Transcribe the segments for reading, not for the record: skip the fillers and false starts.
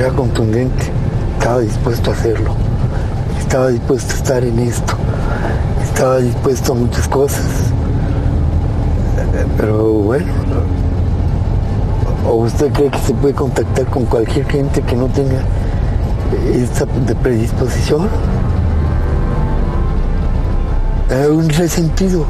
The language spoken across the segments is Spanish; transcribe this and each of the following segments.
era contundente, estaba dispuesto a hacerlo, estaba dispuesto a estar en esto, estaba dispuesto a muchas cosas, pero bueno, ¿o usted cree que se puede contactar con cualquier gente que no tenga esta predisposición? Un resentido.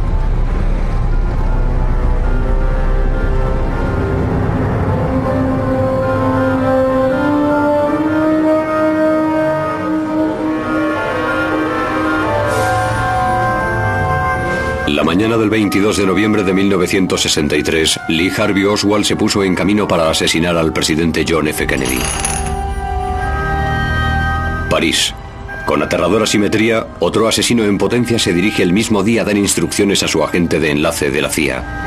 La mañana del 22 de noviembre de 1963, Lee Harvey Oswald se puso en camino para asesinar al presidente John F. Kennedy. París. Con aterradora simetría, otro asesino en potencia se dirige el mismo día a dar instrucciones a su agente de enlace de la CIA.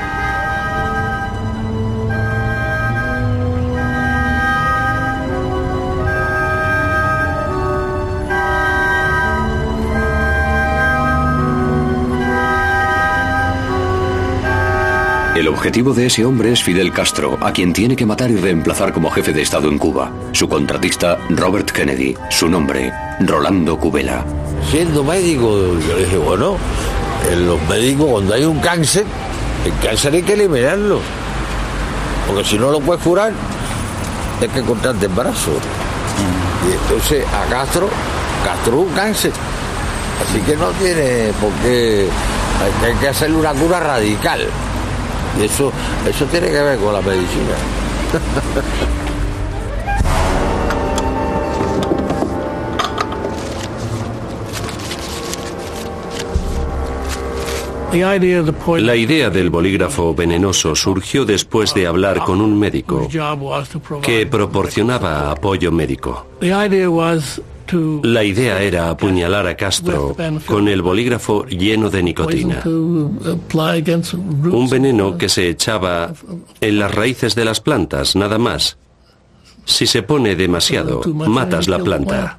El objetivo de ese hombre es Fidel Castro, a quien tiene que matar y reemplazar como jefe de Estado en Cuba. Su contratista, Robert Kennedy. Su nombre, Rolando Cubela. Siendo médico, yo le dije, bueno, en los médicos cuando hay un cáncer, el cáncer hay que eliminarlo. Porque si no lo puedes curar, es que cortarte embarazo. Y entonces a Castro es un cáncer. Así que no tiene por qué, hay que hacerle una cura radical. Y eso tiene que ver con la medicina. La idea del bolígrafo venenoso surgió después de hablar con un médico que proporcionaba apoyo médico. La idea era apuñalar a Castro con el bolígrafo lleno de nicotina, un veneno que se echaba en las raíces de las plantas, nada más. Si se pone demasiado, matas la planta.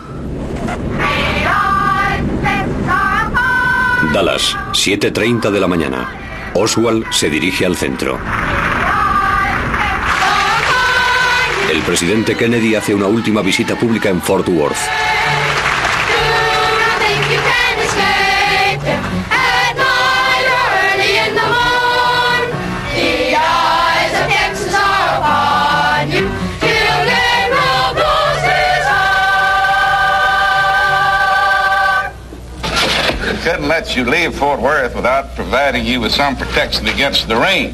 Dallas, 7:30 de la mañana. Oswald se dirige al centro. El presidente Kennedy hace una última visita pública en Fort Worth. Couldn't let you leave Fort Worth without providing you with some protection against the rain.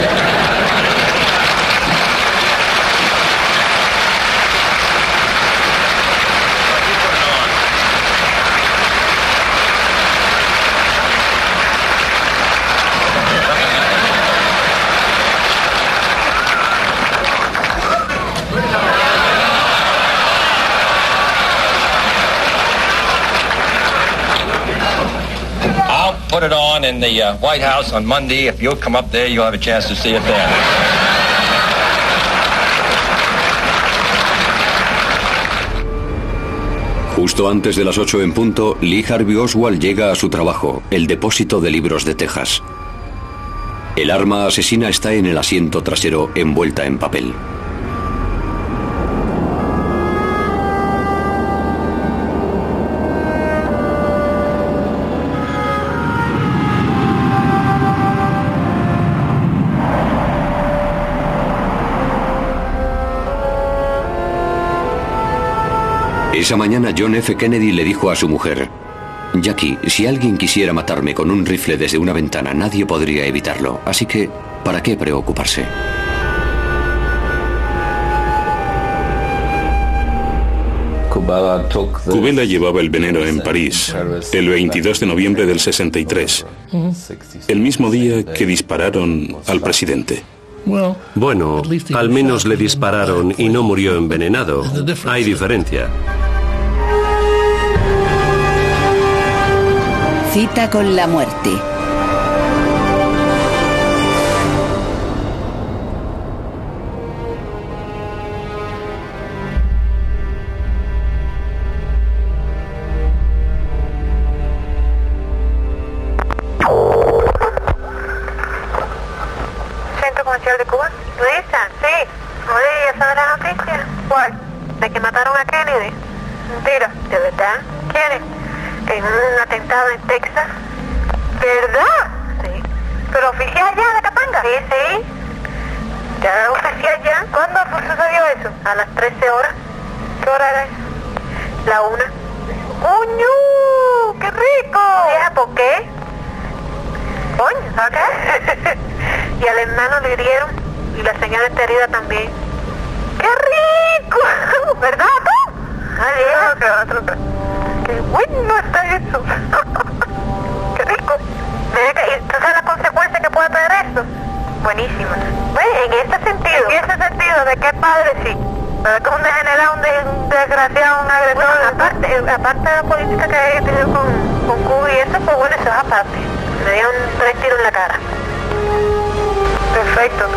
Put it on in the White House on Monday. If you'll come up there, you'll have a chance to see it there. Justo antes de las 8 en punto, Lee Harvey Oswald llega a su trabajo, el depósito de libros de Texas. El arma asesina está en el asiento trasero envuelta en papel. Esa mañana John F. Kennedy le dijo a su mujer: Jackie, si alguien quisiera matarme con un rifle desde una ventana, nadie podría evitarlo, así que, ¿para qué preocuparse? Cubela llevaba el veneno en París el 22 de noviembre del 63, el mismo día que dispararon al presidente. Bueno, al menos le dispararon y no murió envenenado. Hay diferencia. Cita con la muerte. ¿Centro Comercial de Cuba? ¿Luisa? Sí. Oye, ¿ya sabe la noticia? ¿Cuál? de que mataron a Kennedy. Mentira. ¿De verdad? ¿Quiénes? En un atentado en Texas. ¿Verdad? Sí. ¿Pero oficial ya de Capanga? Sí, sí. Ya oficial ya. ¿Cuándo sucedió eso? A las 13 horas. ¿Qué hora era eso? La 1. ¡Coño! ¡Qué rico! ¿Vieja por qué? Coño, ¿sabes qué? Y al hermano le hirieron y la señora está herida también. ¡Qué rico! ¿Verdad tú? Ay, qué bueno está eso. ¡Qué rico! ¿Y tú sabes la consecuencia que puede tener eso? Buenísima. Bueno, en ese sentido. En ese sentido, ¿de qué padre sí? Pero que un degenerado, un desgraciado, un agresor. Bueno, aparte de la política que hay tenido con Cuba y eso, pues bueno, eso es aparte. Me dieron 3 tiros en la cara. Perfecto.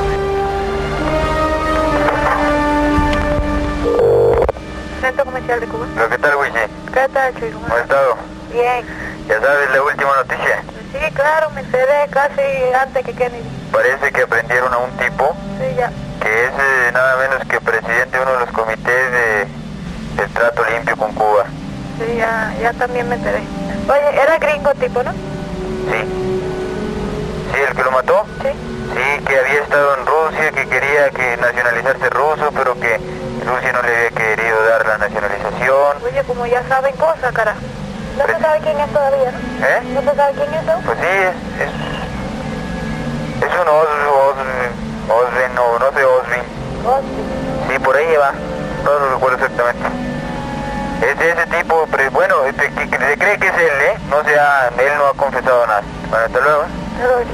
Centro Comercial de Cuba. ¿Qué tal, Wichi? ¿Qué tal, chico? ¿Cómo has estado? Bien. ¿Ya sabes la última noticia? Sí, claro, me enteré casi antes que Kennedy. Parece que aprendieron a un tipo. Sí, ya. Que es nada menos que presidente de uno de los comités del trato limpio con Cuba. Sí, ya también me enteré. Oye, era gringo tipo, ¿no? Sí. ¿Sí, el que lo mató? Sí. Sí, que había estado en Rusia, que quería nacionalizarse ruso, pero que Rusia no le había querido dar la nacionalización. Oye, como ya saben cosas, cara. ¿No se sabe quién es todavía, no? ¿Eh? ¿No se sabe quién es eso? Pues sí, es un Osrin, no sé, Osrin. Osrin. Sí, por ahí va. No lo recuerdo exactamente. Es de ese tipo, pero bueno, que se cree que es él, ¿eh? Él no ha confesado nada. Bueno, hasta luego. Hasta luego.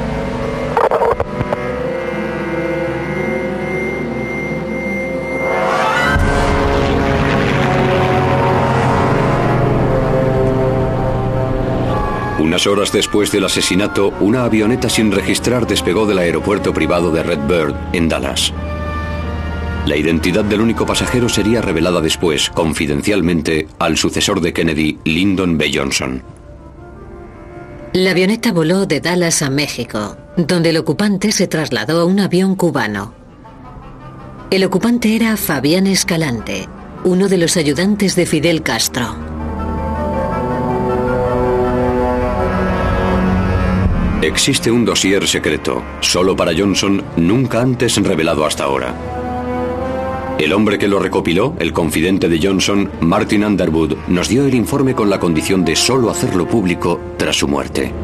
Unas horas después del asesinato, una avioneta sin registrar despegó del aeropuerto privado de Redbird, en Dallas. La identidad del único pasajero sería revelada después, confidencialmente, al sucesor de Kennedy, Lyndon B. Johnson. La avioneta voló de Dallas a México, donde el ocupante se trasladó a un avión cubano. El ocupante era Fabián Escalante, uno de los ayudantes de Fidel Castro. Existe un dossier secreto, solo para Johnson, nunca antes revelado hasta ahora. El hombre que lo recopiló, el confidente de Johnson, Martin Underwood, nos dio el informe con la condición de solo hacerlo público tras su muerte.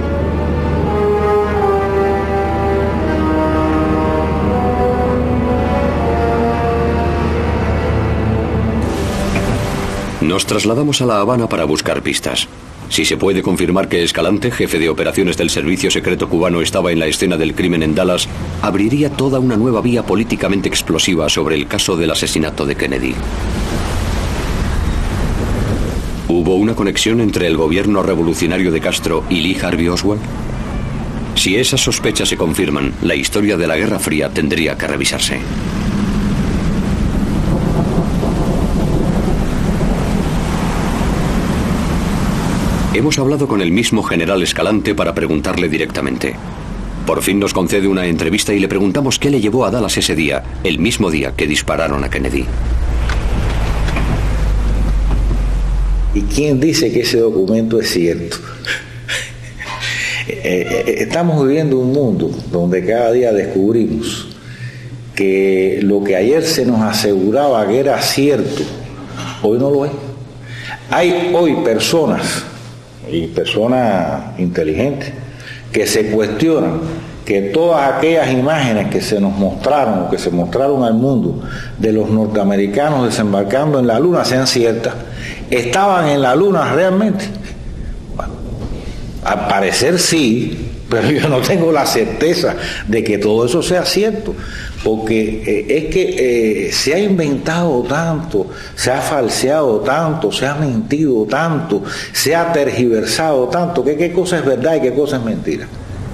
Nos trasladamos a La Habana para buscar pistas. Si se puede confirmar que Escalante, jefe de operaciones del servicio secreto cubano, estaba en la escena del crimen en Dallas, abriría toda una nueva vía políticamente explosiva sobre el caso del asesinato de Kennedy. ¿Hubo una conexión entre el gobierno revolucionario de Castro y Lee Harvey Oswald? Si esas sospechas se confirman, la historia de la Guerra Fría tendría que revisarse. Hemos hablado con el mismo general Escalante para preguntarle directamente. Por fin nos concede una entrevista y le preguntamos qué le llevó a Dallas ese día, el mismo día que dispararon a Kennedy. ¿Y quién dice que ese documento es cierto? Estamos viviendo un mundo donde cada día descubrimos que lo que ayer se nos aseguraba que era cierto, hoy no lo es. Hay hoy personas, y personas inteligentes, que se cuestionan que todas aquellas imágenes que se nos mostraron o que se mostraron al mundo de los norteamericanos desembarcando en la luna sean ciertas. ¿Estaban en la luna realmente? Bueno, al parecer sí, pero yo no tengo la certeza de que todo eso sea cierto, porque es que se ha inventado tanto, se ha falseado tanto, se ha mentido tanto, se ha tergiversado tanto, que qué cosa es verdad y qué cosa es mentira.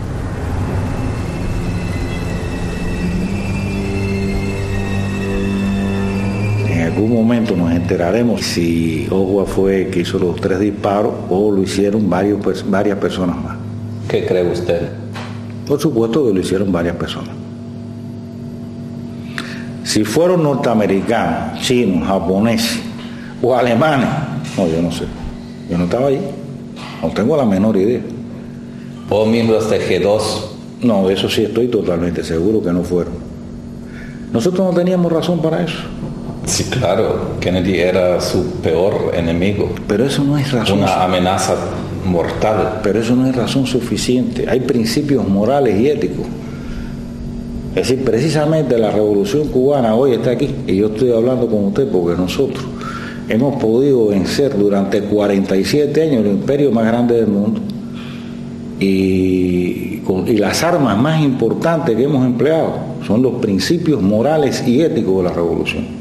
En algún momento nos enteraremos si Oswald fue el que hizo los 3 disparos o lo hicieron varias personas más. ¿Qué cree usted? Por supuesto que lo hicieron varias personas. Si fueron norteamericanos, chinos, japoneses o alemanes, no, yo no sé. Yo no estaba ahí. No tengo la menor idea. ¿O miembros de G2? No, de eso sí estoy totalmente seguro que no fueron. Nosotros no teníamos razón para eso. Sí, claro. Kennedy era su peor enemigo. Pero eso no es razón. Una amenaza mortal. Pero eso no es razón suficiente. Hay principios morales y éticos. Es decir, precisamente la Revolución Cubana hoy está aquí. Y yo estoy hablando con usted porque nosotros hemos podido vencer durante 47 años el imperio más grande del mundo. Y las armas más importantes que hemos empleado son los principios morales y éticos de la revolución.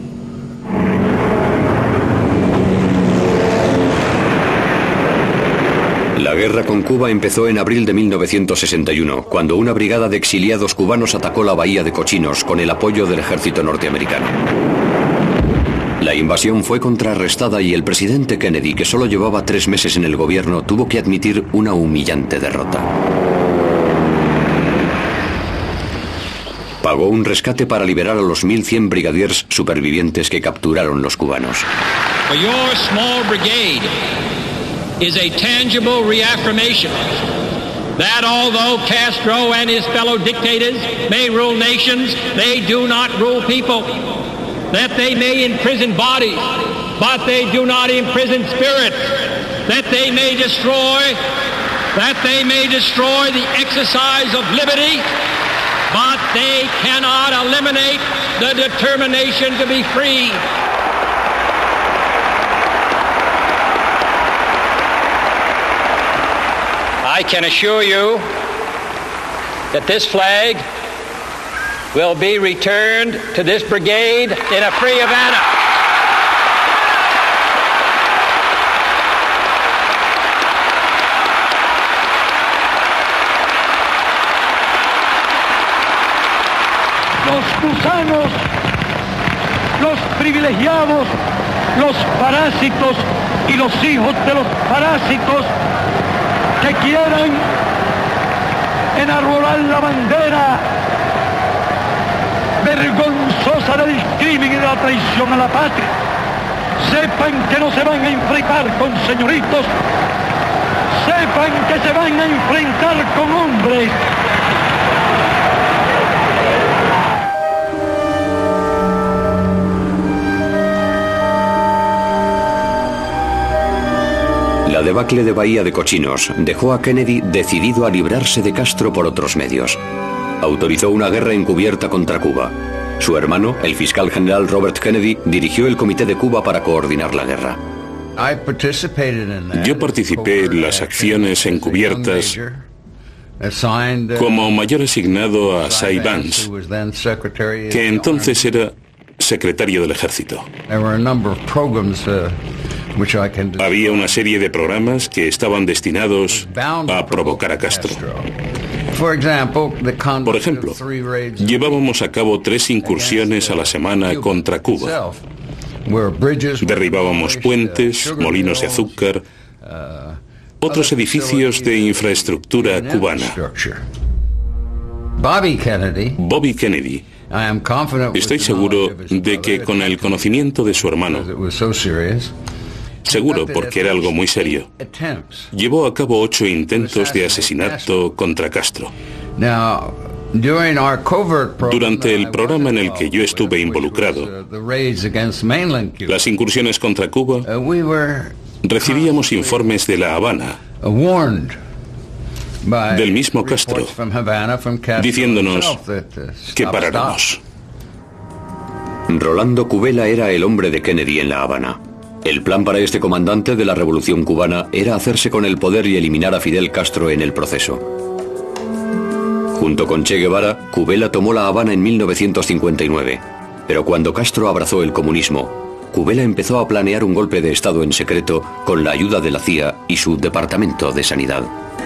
La guerra con Cuba empezó en abril de 1961, cuando una brigada de exiliados cubanos atacó la bahía de Cochinos con el apoyo del ejército norteamericano. La invasión fue contrarrestada y el presidente Kennedy, que solo llevaba 3 meses en el gobierno, tuvo que admitir una humillante derrota. Pagó un rescate para liberar a los 1.100 brigadiers supervivientes que capturaron los cubanos. Your small brigade is a tangible reaffirmation that although Castro and his fellow dictators may rule nations, they do not rule people. That they may imprison bodies, but they do not imprison spirits. That they may destroy the exercise of liberty, but they cannot eliminate the determination to be free. I can assure you that this flag will be returned to this brigade in a free Havana. Los gusanos, los privilegiados, los parásitos y los hijos de los parásitos que quieran enarbolar la bandera vergonzosa del crimen y de la traición a la patria, sepan que no se van a enfrentar con señoritos, sepan que se van a enfrentar con hombres. La debacle de Bahía de Cochinos dejó a Kennedy decidido a librarse de Castro por otros medios. Autorizó una guerra encubierta contra Cuba. Su hermano, el fiscal general Robert Kennedy, dirigió el Comité de Cuba para coordinar la guerra. Yo participé en las acciones encubiertas como mayor asignado a Cy Vance, que entonces era secretario del ejército. Había una serie de programas que estaban destinados a provocar a Castro. Por ejemplo, llevábamos a cabo 3 incursiones a la semana contra Cuba. Derribábamos puentes, molinos de azúcar, otros edificios de infraestructura cubana. Bobby Kennedy, estoy seguro de que con el conocimiento de su hermano, seguro porque era algo muy serio, llevó a cabo 8 intentos de asesinato contra Castro. Durante el programa en el que yo estuve involucrado, las incursiones contra Cuba, recibíamos informes de La Habana, del mismo Castro, diciéndonos que paráramos. Rolando Cubela era el hombre de Kennedy en La Habana. El plan para este comandante de la Revolución Cubana era hacerse con el poder y eliminar a Fidel Castro en el proceso. Junto con Che Guevara, Cubela tomó La Habana en 1959. Pero cuando Castro abrazó el comunismo, Cubela empezó a planear un golpe de Estado en secreto con la ayuda de la CIA y su Departamento de Sanidad.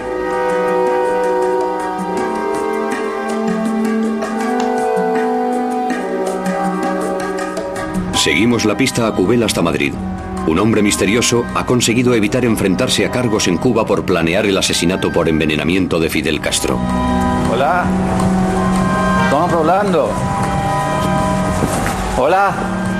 Seguimos la pista a Cubela hasta Madrid. Un hombre misterioso ha conseguido evitar enfrentarse a cargos en Cuba por planear el asesinato por envenenamiento de Fidel Castro. Hola, don Rolando. Hola.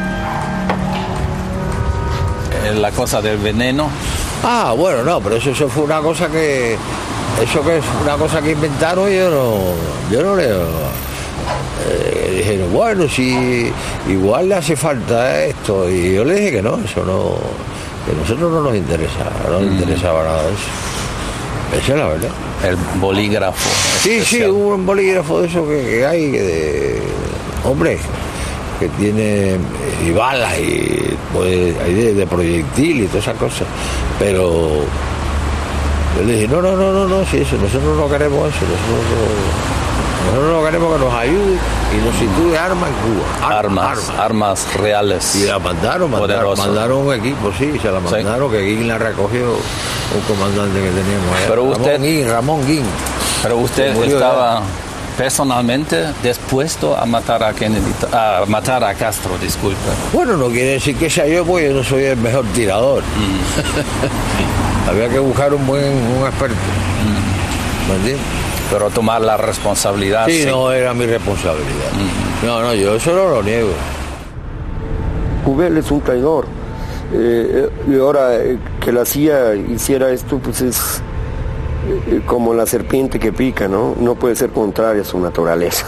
La cosa del veneno. Ah, bueno, no, pero eso fue una cosa que... Eso que es una cosa que inventaron, yo no le... dijeron, bueno, si igual le hace falta esto, y yo le dije que no, eso no, que a nosotros no nos interesaba nada de eso. Esa es la verdad. El bolígrafo. Sí, especial. Sí, hubo un bolígrafo de eso que hay, hombre, que tiene y balas y pues, hay de proyectil y todas esas cosas, pero yo le dije, no, si eso, nosotros no queremos eso, nosotros no queremos que nos ayude y nos sitúe armas en Cuba. Armas reales. Y la mandaron un equipo, sí, se la mandaron, sí. Que Guín la recogió, un comandante que teníamos allá. Pero Ramón Guín. Pero usted estaba personalmente dispuesto a matar a Kennedy, a matar a Castro, disculpe. Bueno, no quiere decir que sea yo, porque yo no soy el mejor tirador. Había que buscar un experto. ¿Me entiendes? Pero tomar la responsabilidad. Sí, no era mi responsabilidad. No, yo eso no lo niego. Kubel es un traidor. Y ahora que la CIA hiciera esto, pues es como la serpiente que pica, ¿no? No puede ser contraria a su naturaleza.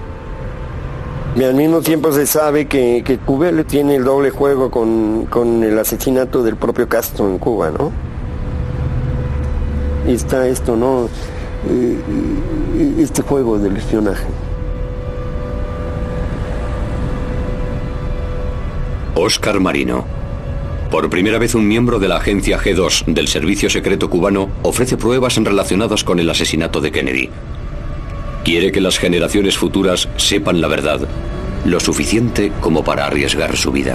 Y al mismo tiempo se sabe que Kubel tiene el doble juego con el asesinato del propio Castro en Cuba, ¿no? Y está esto, ¿no? Este juego del espionaje. Óscar Marino. Por primera vez un miembro de la agencia G2 del Servicio Secreto Cubano ofrece pruebas relacionadas con el asesinato de Kennedy. Quiere que las generaciones futuras sepan la verdad, lo suficiente como para arriesgar su vida.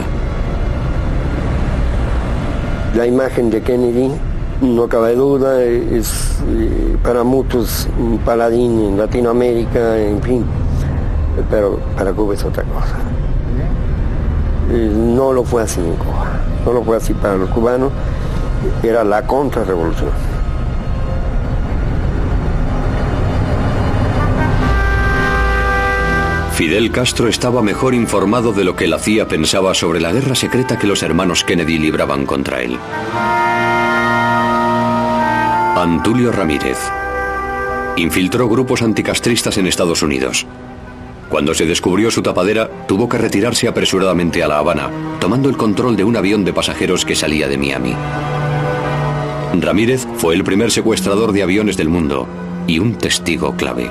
La imagen de Kennedy, no cabe duda, es para muchos un paladín en Latinoamérica, en fin, pero para Cuba es otra cosa. No lo fue así en Cuba, no lo fue así para los cubanos, era la contrarrevolución. Fidel Castro estaba mejor informado de lo que la CIA pensaba sobre la guerra secreta que los hermanos Kennedy libraban contra él. Antulio Ramírez infiltró grupos anticastristas en Estados Unidos. Cuando se descubrió su tapadera, tuvo que retirarse apresuradamente a La Habana, tomando el control de un avión de pasajeros que salía de Miami. Ramírez fue el primer secuestrador de aviones del mundo y un testigo clave.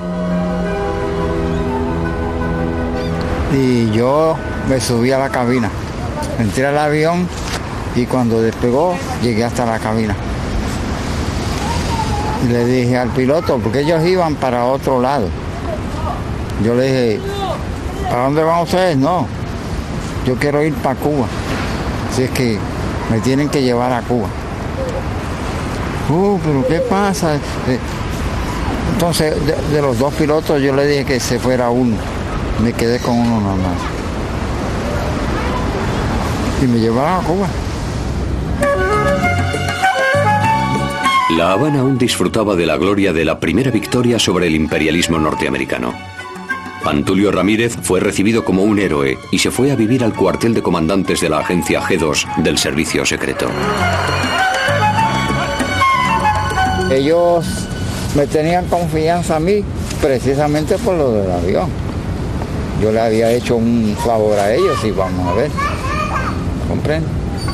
Y yo me subí a la cabina, entré al avión y cuando despegó llegué hasta la cabina. Y le dije al piloto, porque ellos iban para otro lado. Yo le dije, ¿para dónde van ustedes? No, yo quiero ir para Cuba. Así es que me tienen que llevar a Cuba. ¿Pero qué pasa? Entonces, de los dos pilotos yo le dije que se fuera uno. Me quedé con uno nomás. Y me llevaron a Cuba. La Habana aún disfrutaba de la gloria de la primera victoria sobre el imperialismo norteamericano. Antulio Ramírez fue recibido como un héroe y se fue a vivir al cuartel de comandantes de la agencia G2 del Servicio Secreto. Ellos me tenían confianza a mí precisamente por lo del avión. Yo le había hecho un favor a ellos y vamos a ver. ¿Comprende?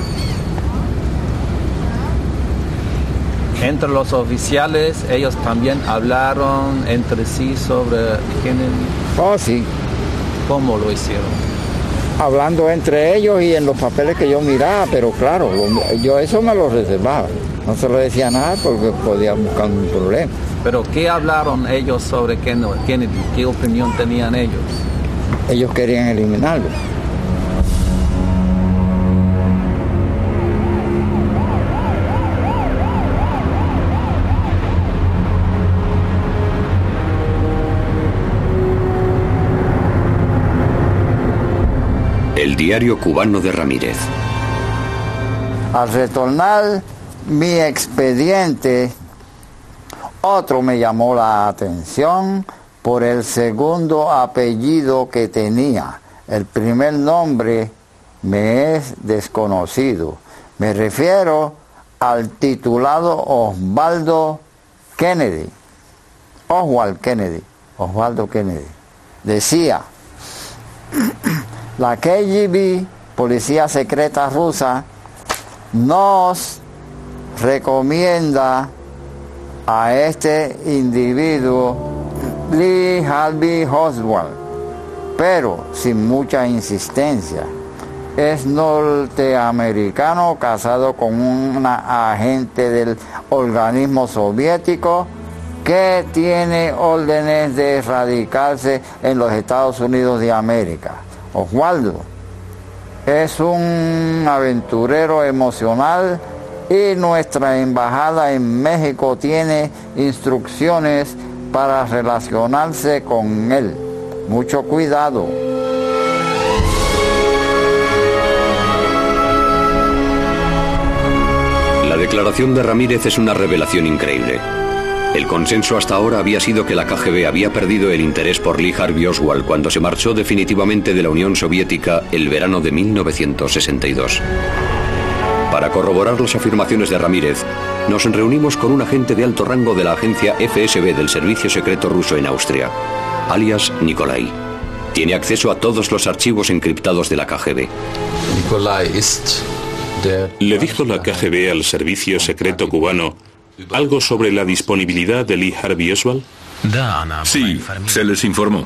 Entre los oficiales, ellos también hablaron entre sí sobre Kennedy. Oh, sí. ¿Cómo lo hicieron? Hablando entre ellos y en los papeles que yo miraba, pero claro, yo eso me lo reservaba. No se lo decía nada porque podía buscar un problema. ¿Pero qué hablaron ellos sobre Kennedy? ¿Qué opinión tenían ellos? Ellos querían eliminarlo. El diario cubano de Ramírez. Al retornar mi expediente, otro me llamó la atención por el segundo apellido que tenía, El primer nombre me es desconocido. Me refiero al titulado Oswaldo Kennedy. Decía, la KGB, policía secreta rusa, nos recomienda a este individuo Lee Harvey Oswald, pero sin mucha insistencia. Es norteamericano casado con una agente del organismo soviético que tiene órdenes de radicarse en los Estados Unidos de América. Oswaldo es un aventurero emocional y nuestra embajada en México tiene instrucciones para relacionarse con él. Mucho cuidado. La declaración de Ramírez es una revelación increíble. El consenso hasta ahora había sido que la KGB había perdido el interés por Lee Harvey Oswald cuando se marchó definitivamente de la Unión Soviética el verano de 1962. Para corroborar las afirmaciones de Ramírez, nos reunimos con un agente de alto rango de la agencia FSB del Servicio Secreto Ruso en Austria, alias Nikolai. Tiene acceso a todos los archivos encriptados de la KGB. ¿Le dijo la KGB al Servicio Secreto cubano algo sobre la disponibilidad de Lee Harvey Oswald? Sí, se les informó.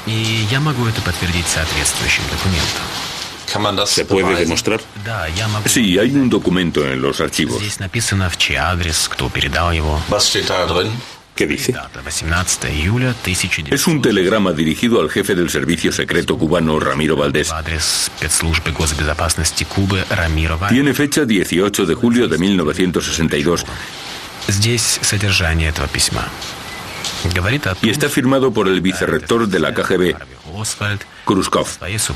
¿Se puede demostrar? Sí, hay un documento en los archivos. ¿Qué dice? Es un telegrama dirigido al jefe del servicio secreto cubano, Ramiro Valdés. Tiene fecha 18 de julio de 1962. Y está firmado por el vicerrector de la KGB, Khrushchev.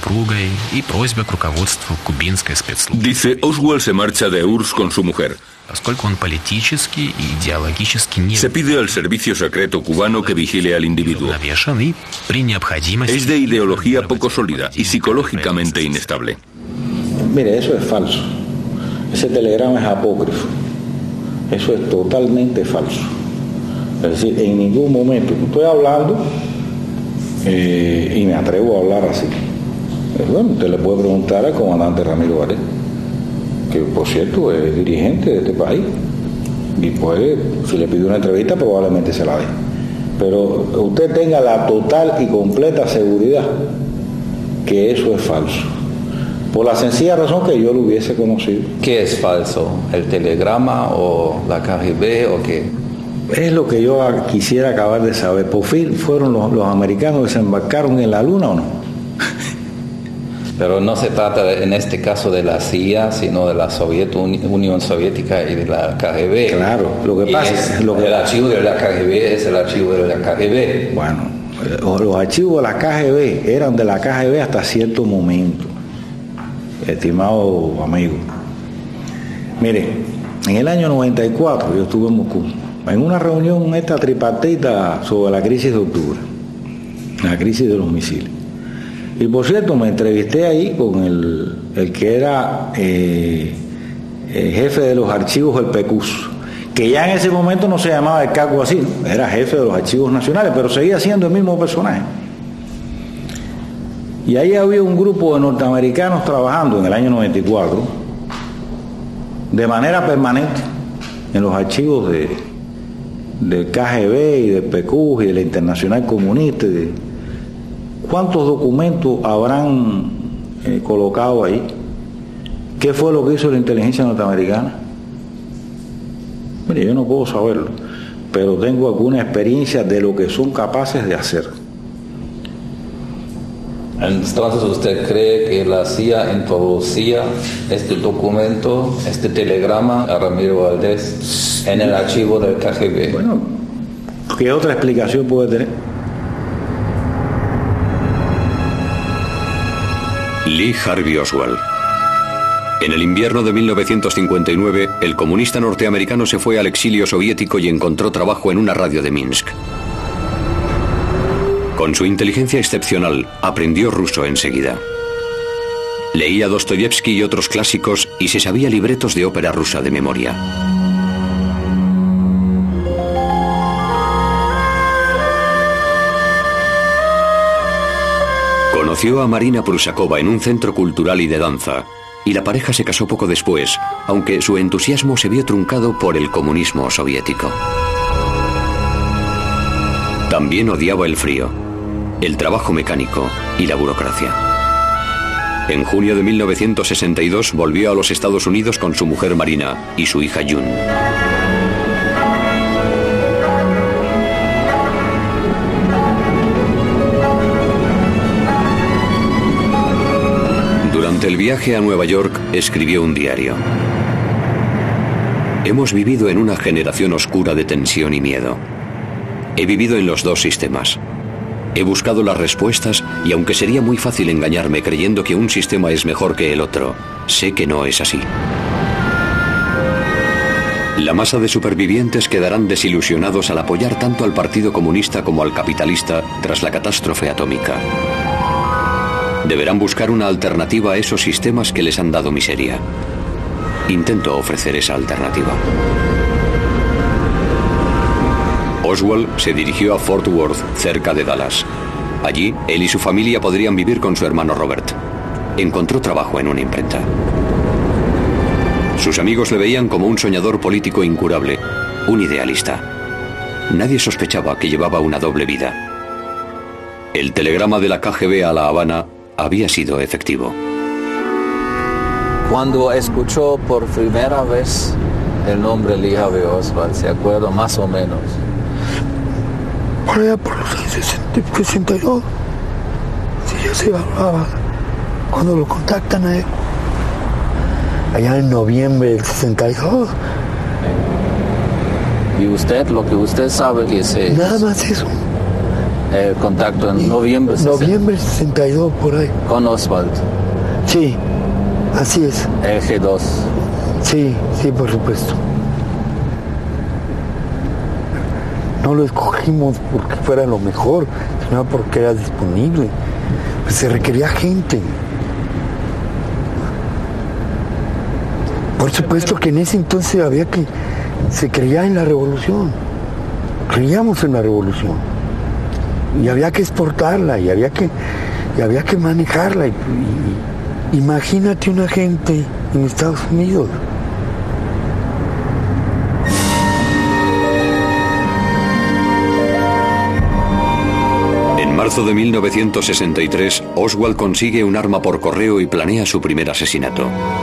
Dice, Oswald se marcha de URSS con su mujer. Se pide al servicio secreto cubano que vigile al individuo. Es de ideología poco sólida y psicológicamente inestable. Mire, eso es falso. Ese telegrama es apócrifo. Eso es totalmente falso. Es decir, en ningún momento, estoy hablando y me atrevo a hablar así. Bueno, usted le puede preguntar al comandante Ramiro Valdés, que por cierto es dirigente de este país, y puede, si le pide una entrevista probablemente se la dé. Pero usted tenga la total y completa seguridad que eso es falso. Por la sencilla razón que yo lo hubiese conocido. ¿Qué es falso? ¿El telegrama o la KGB o qué? Es lo que yo quisiera acabar de saber. ¿Por fin fueron los americanos que se embarcaron en la luna o no? Pero no se trata en este caso de la CIA, sino de la Unión Soviética y de la KGB. Claro, lo que pasa es... El archivo de la KGB es el archivo de la KGB. Bueno, los archivos de la KGB eran de la KGB hasta cierto momento, estimado amigo. Mire, en el año 94 yo estuve en Moscú, en una reunión esta tripartita sobre la crisis de octubre, la crisis de los misiles. Y por cierto, me entrevisté ahí con el que era el jefe de los archivos del PECUS, que ya en ese momento no se llamaba el cargo así, ¿no? Era jefe de los archivos nacionales, pero seguía siendo el mismo personaje. Y ahí había un grupo de norteamericanos trabajando en el año 94 de manera permanente en los archivos del KGB y del PECUS y de la Internacional Comunista. ¿Cuántos documentos habrán colocado ahí? ¿Qué fue lo que hizo la inteligencia norteamericana? Mire, yo no puedo saberlo, pero tengo alguna experiencia de lo que son capaces de hacer. Entonces, ¿usted cree que la CIA introducía este documento, este telegrama a Ramiro Valdés en el archivo del KGB? Bueno, ¿qué otra explicación puede tener? Lee Harvey Oswald. En el invierno de 1959, el comunista norteamericano se fue al exilio soviético y encontró trabajo en una radio de Minsk. Con su inteligencia excepcional, aprendió ruso enseguida. Leía Dostoyevsky y otros clásicos y se sabía libretos de ópera rusa de memoria. Conoció a Marina Prusakova en un centro cultural y de danza, y la pareja se casó poco después, aunque su entusiasmo se vio truncado por el comunismo soviético. También odiaba el frío, el trabajo mecánico y la burocracia. En junio de 1962 volvió a los Estados Unidos con su mujer Marina y su hija June. Durante el viaje a Nueva York escribió un diario. Hemos vivido en una generación oscura de tensión y miedo. He vivido en los dos sistemas. He buscado las respuestas y aunque sería muy fácil engañarme creyendo que un sistema es mejor que el otro, sé que no es así. La masa de supervivientes quedarán desilusionados al apoyar tanto al Partido Comunista como al capitalista tras la catástrofe atómica. Deberán buscar una alternativa a esos sistemas que les han dado miseria. Intento ofrecer esa alternativa. Oswald se dirigió a Fort Worth, cerca de Dallas. Allí, él y su familia podrían vivir con su hermano Robert. Encontró trabajo en una imprenta. Sus amigos le veían como un soñador político incurable, un idealista. Nadie sospechaba que llevaba una doble vida. El telegrama de la KGB a La Habana había sido efectivo. Cuando escuchó por primera vez el nombre Lee Harvey Oswald, ¿se acuerda más o menos? Por allá por los años 62, sí, ya se hablaba, cuando lo contactan a él, allá en noviembre del 62. ¿Y usted, lo que usted sabe que se... Nada más eso. El contacto en noviembre. Noviembre 62, por ahí. Con Oswald. Sí, así es. El G2. Sí, sí, por supuesto. No lo escogimos porque fuera lo mejor, sino porque era disponible. Pues se requería gente. Por supuesto que en ese entonces se creía en la revolución. Creíamos en la revolución. Y había que exportarla, y había que manejarla. Imagínate una gente en Estados Unidos. En marzo de 1963, Oswald consigue un arma por correo y planea su primer asesinato.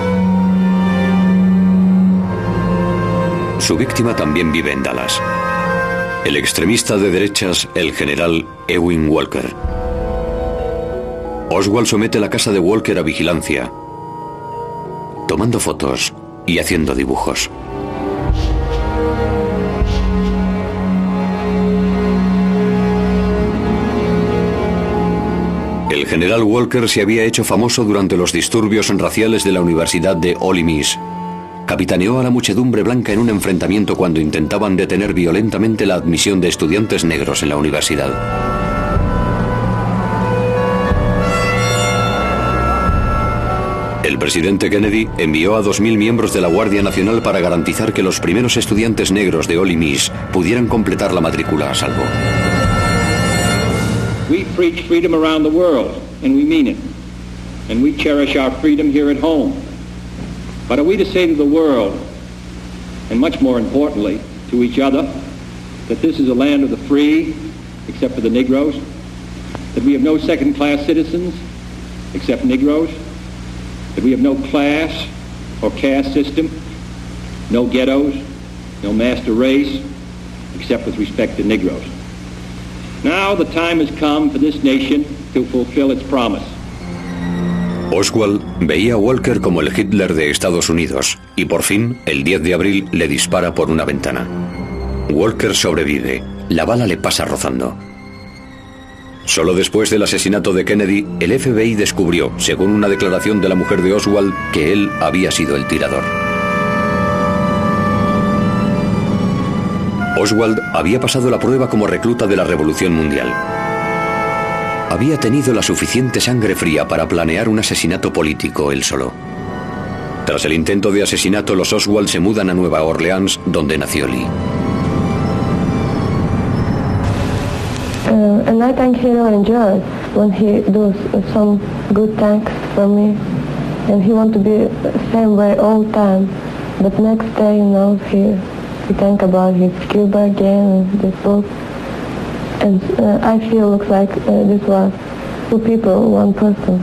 Su víctima también vive en Dallas. El extremista de derechas, el general Ewing Walker. Oswald somete la casa de Walker a vigilancia, tomando fotos y haciendo dibujos. El general Walker se había hecho famoso durante los disturbios raciales de la Universidad de Ole Miss. Capitaneó a la muchedumbre blanca en un enfrentamiento cuando intentaban detener violentamente la admisión de estudiantes negros en la universidad. El presidente Kennedy envió a 2.000 miembros de la Guardia Nacional para garantizar que los primeros estudiantes negros de Ole Miss pudieran completar la matrícula a salvo. We preach freedom around the world, and we mean it. And we cherish our freedom here at home. But are we to say to the world, and much more importantly, to each other, that this is a land of the free, except for the Negroes? That we have no second-class citizens, except Negroes? That we have no class or caste system, no ghettos, no master race, except with respect to Negroes? Now the time has come for this nation to fulfill its promise. Oswald veía a Walker como el Hitler de Estados Unidos y por fin, el 10 de abril, le dispara por una ventana. Walker sobrevive. La bala le pasa rozando. Solo después del asesinato de Kennedy, el FBI descubrió, según una declaración de la mujer de Oswald, que él había sido el tirador. Oswald había pasado la prueba como recluta de la Revolución Mundial. había tenido la suficiente sangre fría para planear un asesinato político él solo. Tras el intento de asesinato, los Oswald se mudan a Nueva Orleans, donde nació Lee. And I thank him and George when he does some good things for me, and he want to be the same way all the time. But next day, you know, he think about his Cuba again and this book, and I feel looks like this was two people, one person.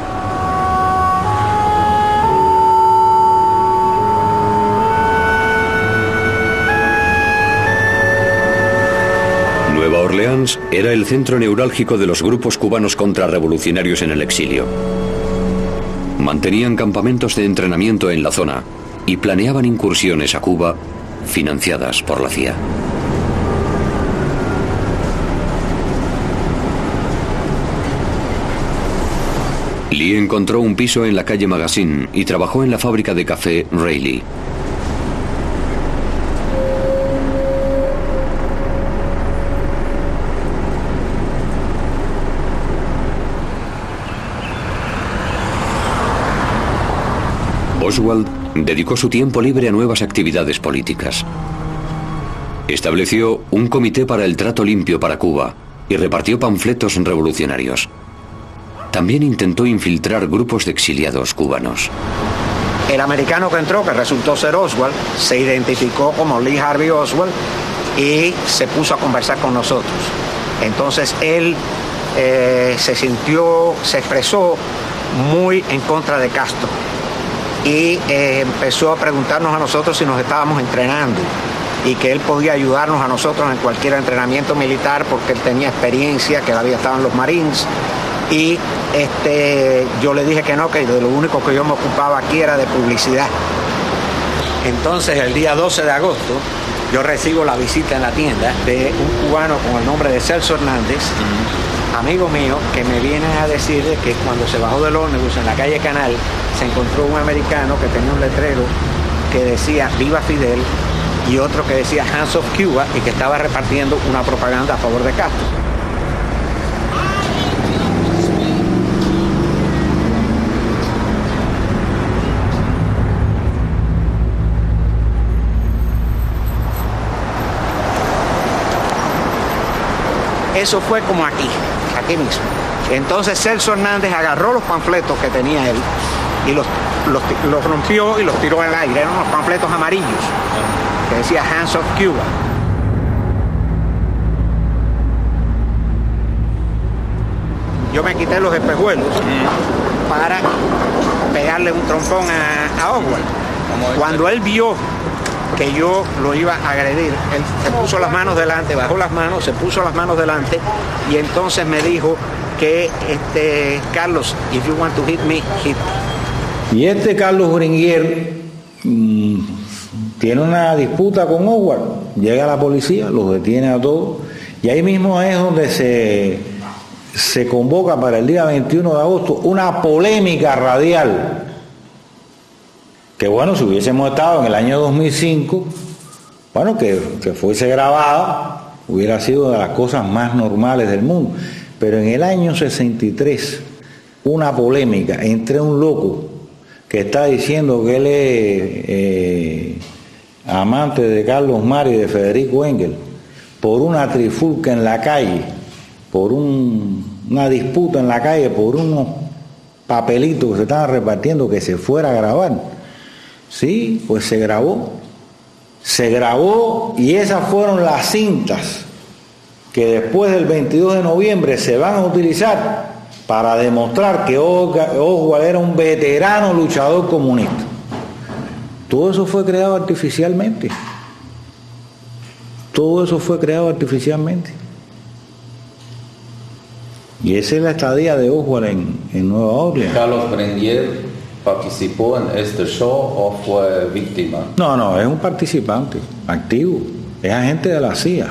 Nueva Orleans era el centro neurálgico de los grupos cubanos contrarrevolucionarios en el exilio. Mantenían campamentos de entrenamiento en la zona y planeaban incursiones a Cuba financiadas por la CIA. Lee encontró un piso en la calle Magazine y trabajó en la fábrica de café Rayleigh. Oswald dedicó su tiempo libre a nuevas actividades políticas. Estableció un comité para el trato limpio para Cuba y repartió panfletos revolucionarios. También intentó infiltrar grupos de exiliados cubanos. El americano que entró, que resultó ser Oswald, se identificó como Lee Harvey Oswald y se puso a conversar con nosotros. Entonces él se expresó muy en contra de Castro. Y empezó a preguntarnos a nosotros si nos estábamos entrenando y que él podía ayudarnos a nosotros en cualquier entrenamiento militar porque él tenía experiencia, que él había estado en los Marines. Y yo le dije que no, que de lo único que yo me ocupaba aquí era de publicidad. Entonces el día 12 de agosto yo recibo la visita en la tienda de un cubano con el nombre de Celso Hernández, amigo mío, que me viene a decir que cuando se bajó del ómnibus en la calle Canal se encontró un americano que tenía un letrero que decía Viva Fidel y otro que decía Hands of Cuba y que estaba repartiendo una propaganda a favor de Castro. Eso fue como aquí mismo. Entonces Celso Hernández agarró los panfletos que tenía él y los rompió y los tiró al aire. Eran unos panfletos amarillos que decía Hands of Cuba. Yo me quité los espejuelos para pegarle un trompón a Oswald. Cuando él vio que yo lo iba a agredir, él se puso las manos delante, bajó las manos, se puso las manos delante y entonces me dijo que Carlos, if you want to hit me, hit me. Y Carlos Bringuier tiene una disputa con Oswald, llega la policía, los detiene a todos y ahí mismo es donde se convoca para el día 21 de agosto una polémica radial. Que bueno, si hubiésemos estado en el año 2005, bueno, que fuese grabada, hubiera sido de las cosas más normales del mundo. Pero en el año 63, una polémica entre un loco que está diciendo que él es amante de Carlos Mar y de Federico Engel, por una trifulca en la calle, por una disputa en la calle, por unos papelitos que se estaban repartiendo, que se fuera a grabar. Sí, pues se grabó y esas fueron las cintas que después del 22 de noviembre se van a utilizar para demostrar que Oswald era un veterano luchador comunista. Todo eso fue creado artificialmente. Todo eso fue creado artificialmente. Y esa es la estadía de Oswald en Nueva Orleans. Carlos Bringuier ¿participó en este show o fue víctima? No, es un participante activo, es agente de la CIA.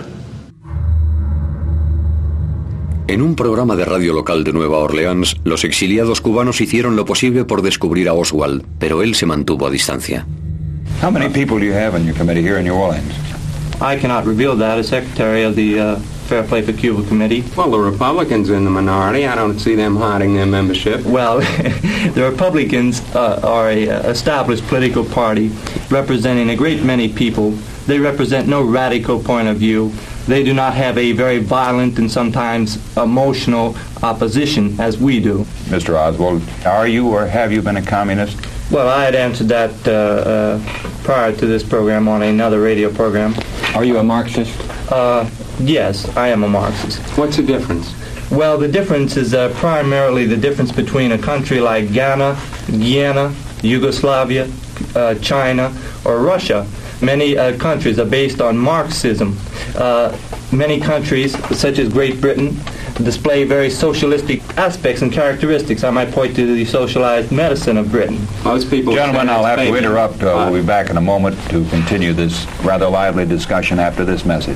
En un programa de radio local de Nueva Orleans, los exiliados cubanos hicieron lo posible por descubrir a Oswald, pero él se mantuvo a distancia. How many people do you have in your committee here in New Orleans? I cannot reveal that as secretary of the Fair Play for Cuba Committee. Well, the Republicans are in the minority. I don't see them hiding their membership. Well, the Republicans are a established political party representing a great many people. They represent no radical point of view. They do not have a very violent and sometimes emotional opposition as we do. Mr. Oswald, are you or have you been a communist? Well, I had answered that prior to this program on another radio program. Are you a Marxist? Yes, I am a Marxist. What's the difference? Well, the difference is primarily the difference between a country like Ghana, Guyana, Yugoslavia, China, or Russia. Many countries are based on Marxism. Many countries, such as Great Britain, display very socialistic aspects and characteristics. I might point to the socialized medicine of Britain. Most people. Gentlemen, I'll have to interrupt. We'll be back in a moment to continue this rather lively discussion after this message.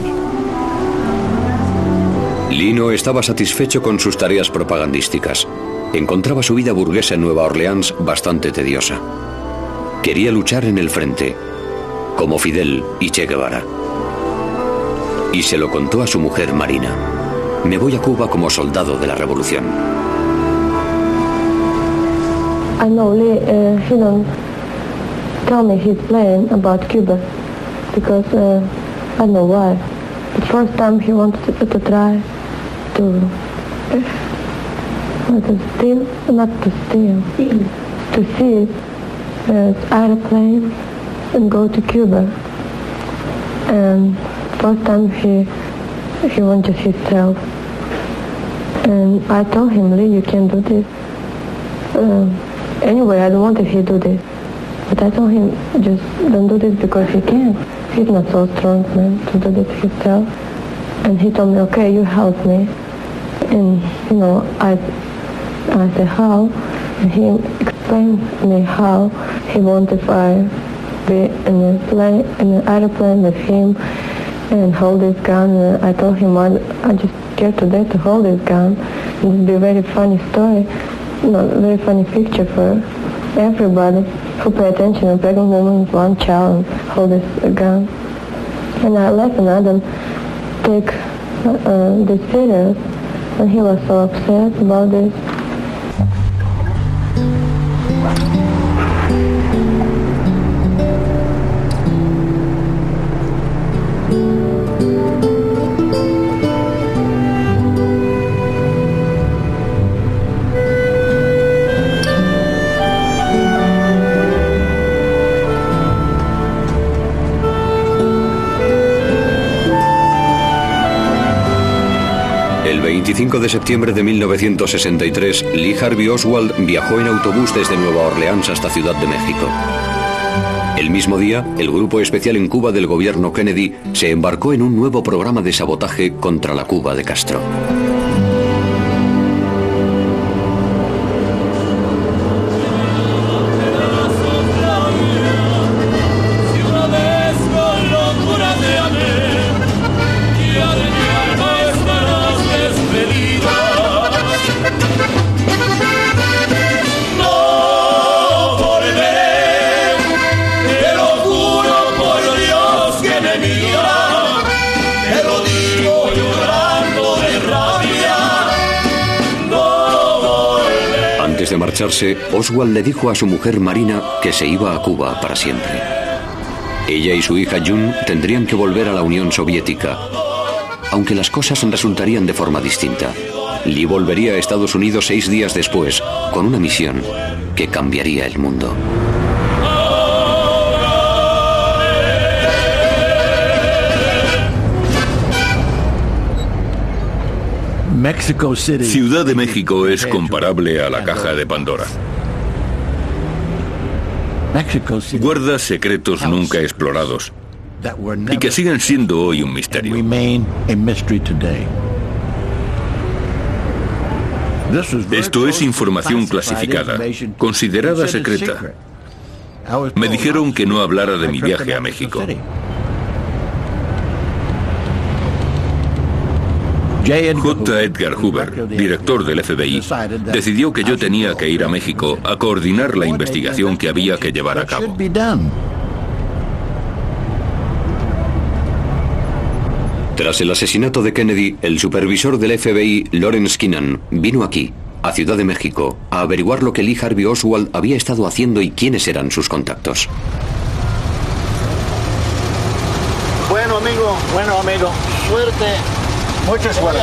Lino estaba satisfecho con sus tareas propagandísticas. Encontraba su vida burguesa en Nueva Orleans bastante tediosa. Quería luchar en el frente, como Fidel y Che Guevara. Y se lo contó a su mujer Marina. Me voy a Cuba como soldado de la revolución. I know he don't tell me his plan about Cuba because I don't know why. The first time he wanted to try to see airplane and go to Cuba. And first time he wanted himself. And I told him, Lee, you can't do this. Anyway, I don't want he do this. But I told him, just don't do this because he can't. He's not so strong, man, to do this himself. And he told me, okay, you help me. And, you know, I said, how? And he explained me how he wanted if I be in an airplane with him and hold this gun. And I told him I just scared to death to hold this gun. It would be a very funny story, you know, very funny picture for everybody who pay attention. A pregnant woman with one child and hold this gun. And I left and I didn't take this serious. And he was so upset about this. El 25 de septiembre de 1963, Lee Harvey Oswald viajó en autobús desde Nueva Orleans hasta Ciudad de México. El mismo día, el Grupo Especial en Cuba del gobierno Kennedy se embarcó en un nuevo programa de sabotaje contra la Cuba de Castro. Antes de marcharse, Oswald le dijo a su mujer Marina que se iba a Cuba para siempre. Ella y su hija June tendrían que volver a la Unión Soviética, aunque las cosas resultarían de forma distinta. Lee volvería a Estados Unidos 6 días después, con una misión que cambiaría el mundo. Ciudad de México es comparable a la caja de Pandora. Guarda secretos nunca explorados y que siguen siendo hoy un misterio. Esto es información clasificada, considerada secreta. Me dijeron que no hablara de mi viaje a México. J. Edgar Hoover, director del FBI, decidió que yo tenía que ir a México a coordinar la investigación que había que llevar a cabo. Tras el asesinato de Kennedy, el supervisor del FBI, Lawrence Keenan, vino aquí, a Ciudad de México, a averiguar lo que Lee Harvey Oswald había estado haciendo y quiénes eran sus contactos. Bueno, amigo, suerte. Mucha suerte.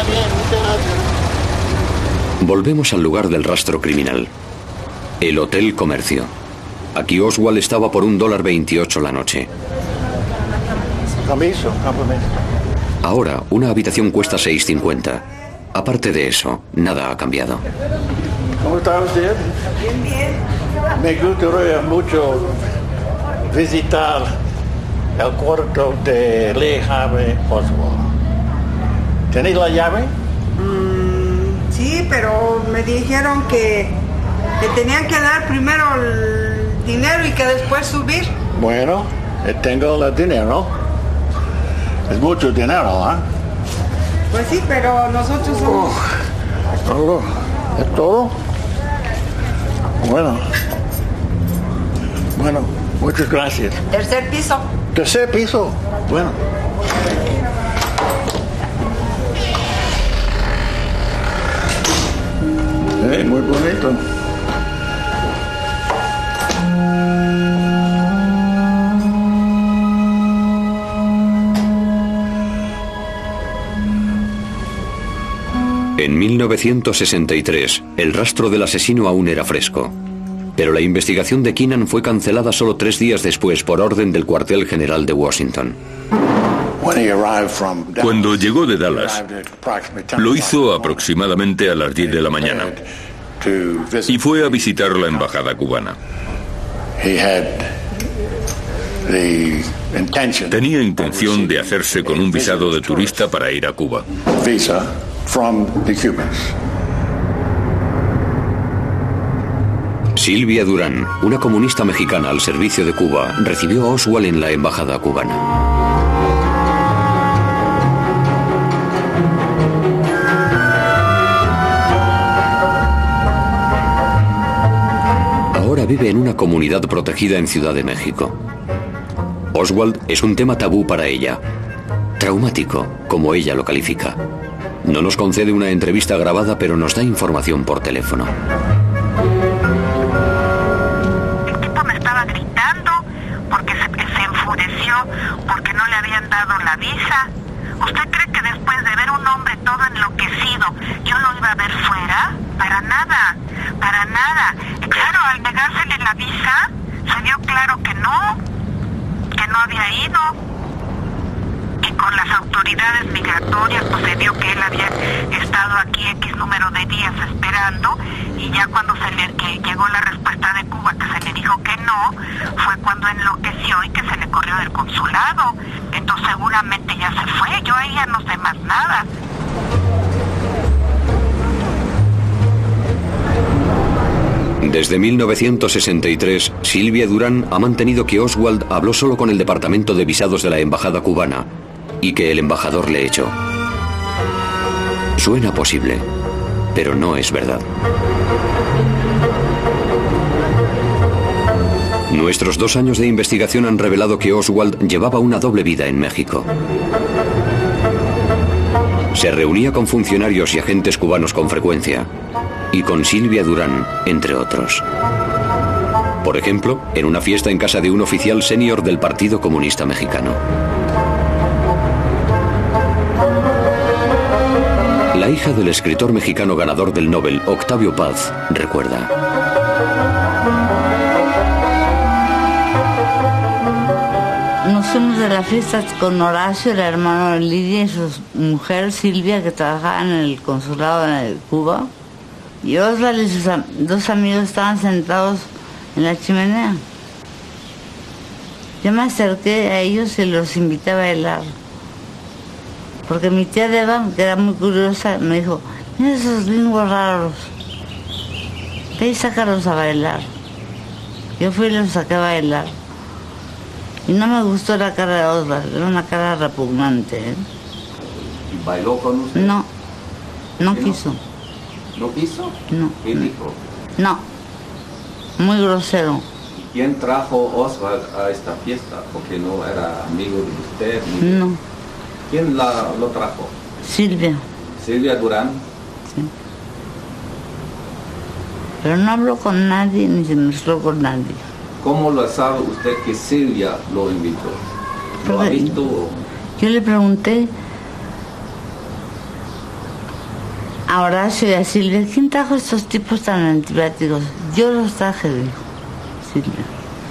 Volvemos al lugar del rastro criminal. El Hotel Comercio. Aquí Oswald estaba por $1.28 la noche. Compromiso. Ahora, una habitación cuesta $6.50. Aparte de eso, nada ha cambiado. ¿Cómo está usted? Bien. Me gustaría mucho visitar el cuarto de Lee Harvey Oswald. ¿Tenéis la llave? Sí, pero me dijeron que tenían que dar primero el dinero y que después subir. Bueno, tengo el dinero. Es mucho dinero, ¿eh? Pues sí, pero nosotros somos... ¿Es todo? Bueno, muchas gracias. Tercer piso. Tercer piso, bueno. Muy bonito. En 1963, el rastro del asesino aún era fresco. Pero la investigación de Keenan fue cancelada solo 3 días después por orden del cuartel general de Washington. Cuando llegó de Dallas, lo hizo aproximadamente a las 10 de la mañana y fue a visitar la embajada cubana. Tenía intención de hacerse con un visado de turista para ir a Cuba. Silvia Durán, una comunista mexicana al servicio de Cuba, recibió a Oswald en la embajada cubana. Ahora vive en una comunidad protegida en Ciudad de México. Oswald es un tema tabú para ella. Traumático, como ella lo califica. No nos concede una entrevista grabada, pero nos da información por teléfono. El tipo me estaba gritando porque se enfureció porque no le habían dado la visa. ¿Usted cree que después de ver un hombre todo enloquecido, yo lo iba a ver fuera? Para nada, para nada. Claro, al negársele la visa, se dio claro que no había ido. Y con las autoridades migratorias, pues se vio que él había estado aquí X número de días esperando, y ya cuando que llegó la respuesta de Cuba, que se le dijo que no, fue cuando enloqueció y que se le corrió del consulado. Entonces seguramente ya se fue, yo ahí ya no sé más nada. Desde 1963, Silvia Durán ha mantenido que Oswald habló solo con el departamento de visados de la embajada cubana y que el embajador le echó. Suena posible, pero no es verdad. Nuestros 2 años de investigación han revelado que Oswald llevaba una doble vida en México. Se reunía con funcionarios y agentes cubanos con frecuencia, y con Silvia Durán, entre otros. Por ejemplo, en una fiesta en casa de un oficial senior del Partido Comunista Mexicano. La hija del escritor mexicano ganador del Nobel, Octavio Paz, recuerda. Nos fuimos de la fiesta con Horacio, el hermano de Lidia, y su mujer Silvia, que trabajaba en el consulado de Cuba. Y Oswald y sus 2 amigos estaban sentados en la chimenea. Yo me acerqué a ellos y los invité a bailar. Porque mi tía Deva, que era muy curiosa, me dijo, mira esos gringos raros, ve y sácalos a bailar. Yo fui y los saqué a bailar. Y no me gustó la cara de Oswald, era una cara repugnante. ¿Y bailó con usted? No, no quiso. ¿No quiso? No. ¿Qué dijo? No, muy grosero. ¿Quién trajo Oswald a esta fiesta? Porque no era amigo de usted. No. ¿Quién lo trajo? Silvia. Silvia Durán. Sí. Pero no habló con nadie ni se mostró con nadie. ¿Cómo lo sabe usted que Silvia lo invitó? ¿Lo ha visto? Yo le pregunté a Horacio y a Silvia, ¿quién trajo estos tipos tan antipáticos? Yo los traje, dijo Silvia.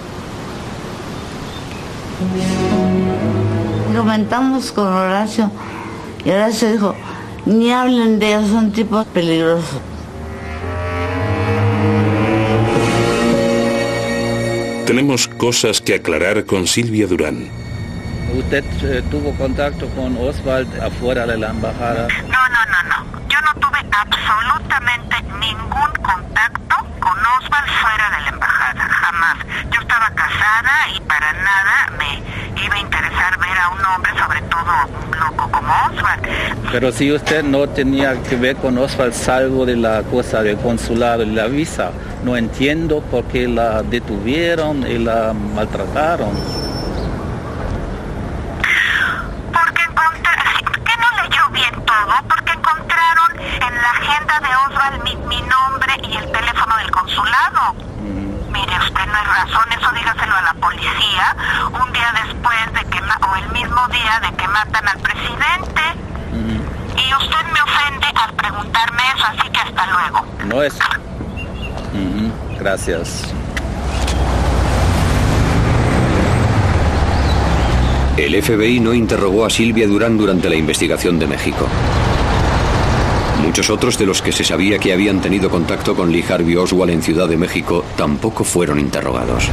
Comentamos con Horacio y Horacio dijo, ni hablen de ellos, son tipos peligrosos. Tenemos cosas que aclarar con Silvia Durán. ¿Usted tuvo contacto con Oswald afuera de la embajada? No. Yo no tuve absolutamente ningún contacto con Oswald fuera de la embajada, jamás. Yo estaba casada y para nada me iba a interesar ver a un hombre, sobre todo un loco como Oswald. Pero si usted no tenía que ver con Oswald salvo de la cosa del consulado y la visa, no entiendo por qué la detuvieron y la maltrataron. De Oswald mi nombre y el teléfono del consulado. Mire, usted no hay razón, eso dígaselo a la policía un día después de que, o el mismo día de que matan al presidente. Y usted me ofende al preguntarme eso, así que hasta luego. No es... Gracias. El FBI no interrogó a Silvia Durán durante la investigación de México. Muchos otros de los que se sabía que habían tenido contacto con Lee Harvey Oswald en Ciudad de México tampoco fueron interrogados.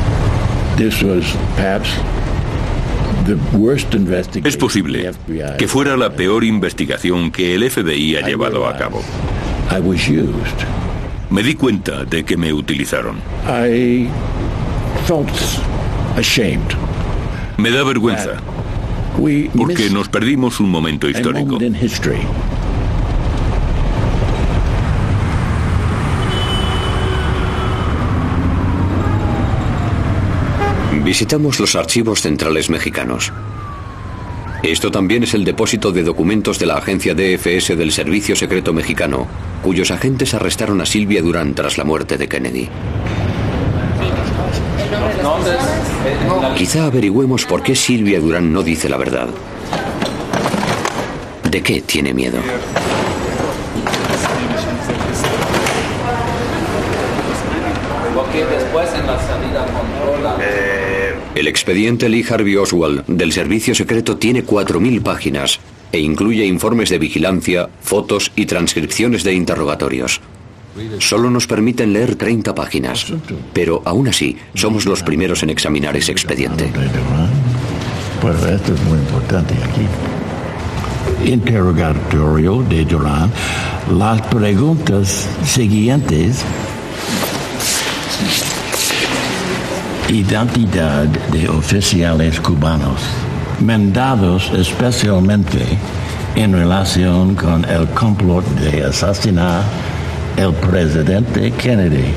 Es posible que fuera la peor investigación que el FBI ha llevado a cabo. Me di cuenta de que me utilizaron. Me da vergüenza, porque nos perdimos un momento histórico. Visitamos los archivos centrales mexicanos. Esto también es el depósito de documentos de la agencia DFS del Servicio Secreto Mexicano, cuyos agentes arrestaron a Silvia Durán tras la muerte de Kennedy. Quizá averigüemos por qué Silvia Durán no dice la verdad. ¿De qué tiene miedo? Porque después en la salida controla. El expediente Lee Harvey Oswald del Servicio Secreto tiene 4.000 páginas e incluye informes de vigilancia, fotos y transcripciones de interrogatorios. Solo nos permiten leer 30 páginas, pero aún así somos los primeros en examinar ese expediente. Pues esto es muy importante aquí. Interrogatorio de Durán. Las preguntas siguientes: identidad de oficiales cubanos, mandados especialmente en relación con el complot de asesinar el presidente Kennedy.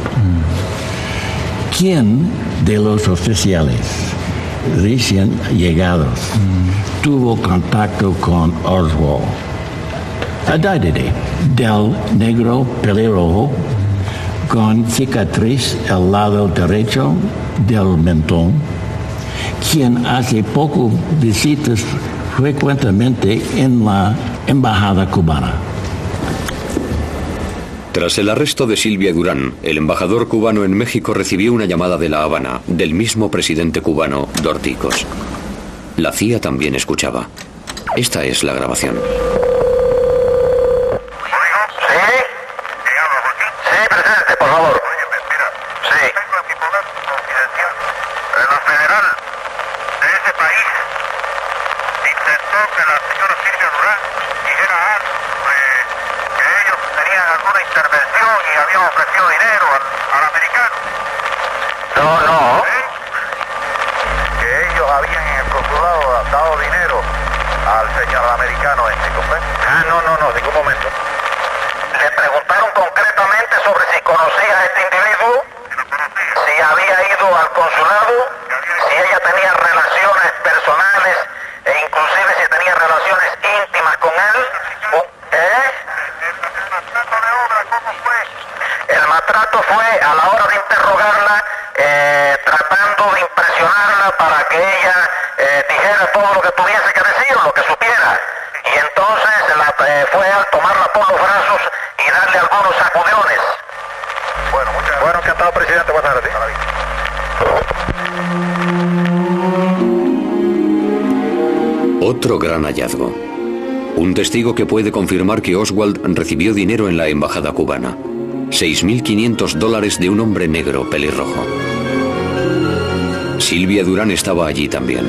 ¿Quién de los oficiales recién llegados tuvo contacto con Oswald? Identidad del negro pelirrojo con cicatriz al lado derecho del mentón, quien hace poco visitas frecuentemente en la embajada cubana. Tras el arresto de Silvia Durán, el embajador cubano en México recibió una llamada de La Habana, del mismo presidente cubano, Dorticos. La CIA también escuchaba. Esta es la grabación. Al consulado, si ella tenía relaciones personales e incluso inclusive si tenía relaciones íntimas con él. El maltrato fue a la hora de interrogarla, tratando de impresionarla para que ella dijera todo lo que tuviese que decir, lo que supiera. Y entonces fue al tomarla por los brazos y darle algunos sacudones. Bueno, encantado, presidente. Buenas tardes. Otro gran hallazgo. Un testigo que puede confirmar que Oswald recibió dinero en la embajada cubana. $6.500 de un hombre negro pelirrojo. Silvia Durán estaba allí también.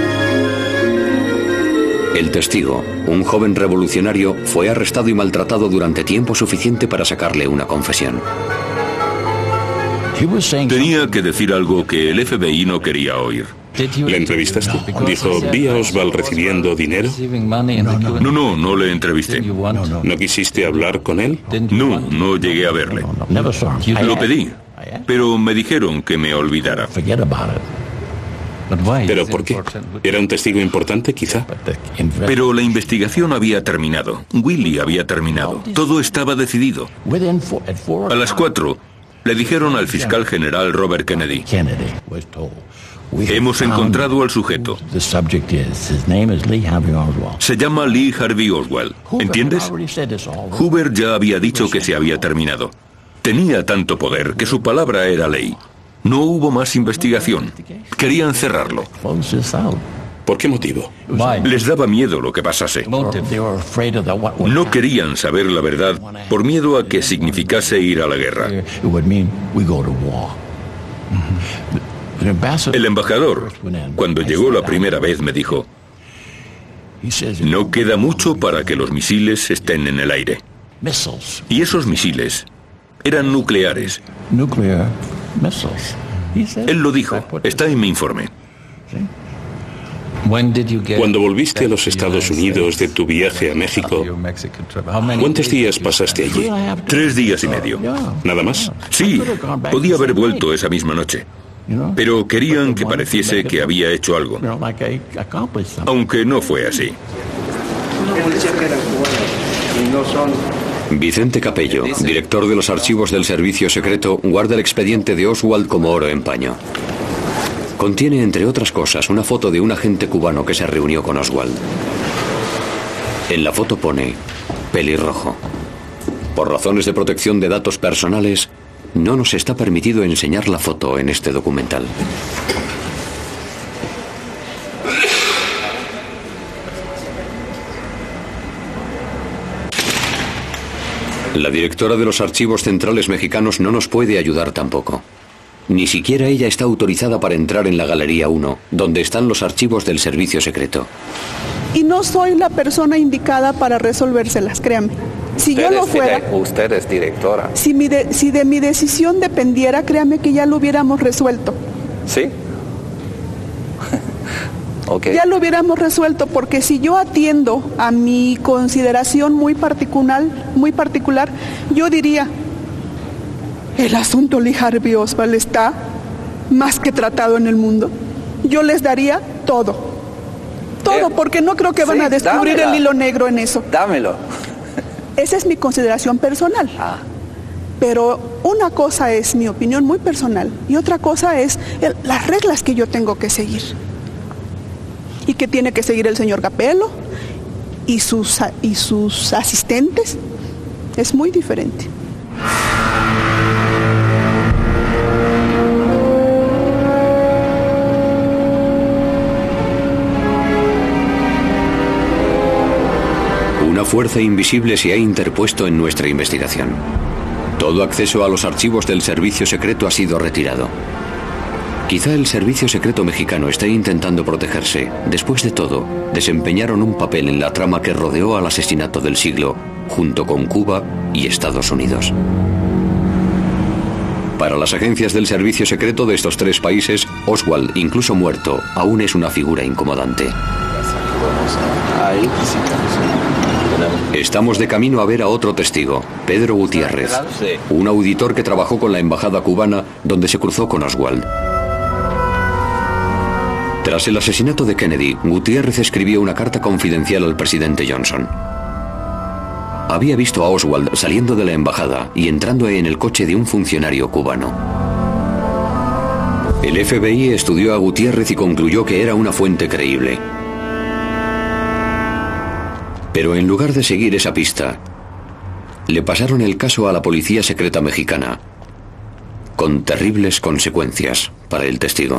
El testigo, un joven revolucionario, fue arrestado y maltratado durante tiempo suficiente para sacarle una confesión. Tenía que decir algo que el FBI no quería oír. ¿Le entrevistaste? Dijo, vi a Oswald recibiendo dinero. No le entrevisté. ¿No quisiste hablar con él? No llegué a verle. Lo pedí, pero me dijeron que me olvidara. ¿Pero por qué? ¿Era un testigo importante, quizá? Pero la investigación había terminado. Willie había terminado. Todo estaba decidido. A las 4 le dijeron al fiscal general Robert Kennedy: hemos encontrado al sujeto. Se llama Lee Harvey Oswald. ¿Entiendes? Hoover ya había dicho que se había terminado. Tenía tanto poder que su palabra era ley. No hubo más investigación. Querían cerrarlo. ¿Por qué motivo? Les daba miedo lo que pasase. No querían saber la verdad por miedo a que significase ir a la guerra. El embajador, cuando llegó la primera vez, me dijo: no queda mucho para que los misiles estén en el aire. Y esos misiles eran nucleares. Él lo dijo, está en mi informe. Cuando volviste a los Estados Unidos de tu viaje a México, ¿cuántos días pasaste allí? 3 días y medio. ¿Nada más? Sí, podía haber vuelto esa misma noche. Pero querían que pareciese que había hecho algo. Aunque no fue así. Vicente Capello, director de los archivos del Servicio Secreto, guarda el expediente de Oswald como oro en paño. Contiene, entre otras cosas, una foto de un agente cubano que se reunió con Oswald. En la foto pone pelirrojo. Por razones de protección de datos personales, no nos está permitido enseñar la foto en este documental. La directora de los archivos centrales mexicanos no nos puede ayudar tampoco. Ni siquiera ella está autorizada para entrar en la Galería 1, donde están los archivos del Servicio Secreto. Y no soy la persona indicada para resolvérselas, créame. Si yo lo fuera... Usted es directora. Si de mi decisión dependiera, créame que ya lo hubiéramos resuelto. ¿Sí? Okay. Ya lo hubiéramos resuelto, porque si yo atiendo a mi consideración muy particular, yo diría: el asunto Lee Harvey Oswald está más que tratado en el mundo. Yo les daría todo, porque no creo que van a descubrir el hilo negro en eso. Dámelo. Esa es mi consideración personal. Pero una cosa es mi opinión muy personal y otra cosa es las reglas que yo tengo que seguir. Y que tiene que seguir el señor Capello y sus asistentes. Es muy diferente. Una fuerza invisible se ha interpuesto en nuestra investigación. Todo acceso a los archivos del Servicio Secreto ha sido retirado. Quizá el Servicio Secreto mexicano esté intentando protegerse. Después de todo, desempeñaron un papel en la trama que rodeó al asesinato del siglo, junto con Cuba y Estados Unidos. Para las agencias del Servicio Secreto de estos 3 países, Oswald, incluso muerto, aún es una figura incomodante. Estamos de camino a ver a otro testigo, Pedro Gutiérrez, un auditor que trabajó con la embajada cubana donde se cruzó con Oswald. Tras el asesinato de Kennedy, Gutiérrez escribió una carta confidencial al presidente Johnson. Había visto a Oswald saliendo de la embajada y entrando en el coche de un funcionario cubano. El FBI estudió a Gutiérrez y concluyó que era una fuente creíble. Pero en lugar de seguir esa pista, le pasaron el caso a la policía secreta mexicana, con terribles consecuencias para el testigo.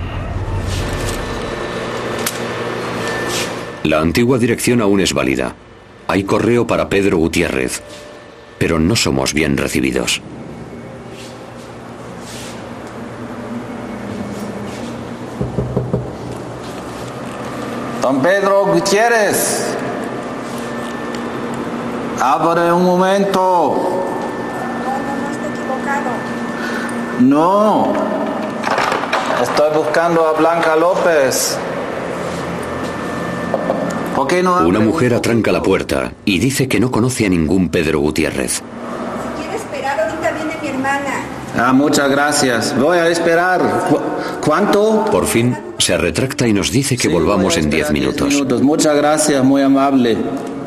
La antigua dirección aún es válida. Hay correo para Pedro Gutiérrez, pero no somos bien recibidos. Don Pedro Gutiérrez, abre un momento. No, estoy buscando a Blanca López. ¿Por qué no? Una mujer atranca la puerta y dice que no conoce a ningún Pedro Gutiérrez. Quiero esperar, ahorita viene mi hermana. Muchas gracias. Voy a esperar. ¿Cuánto? Por fin se retracta y nos dice que volvamos en 10 minutos. Muchas gracias, muy amable.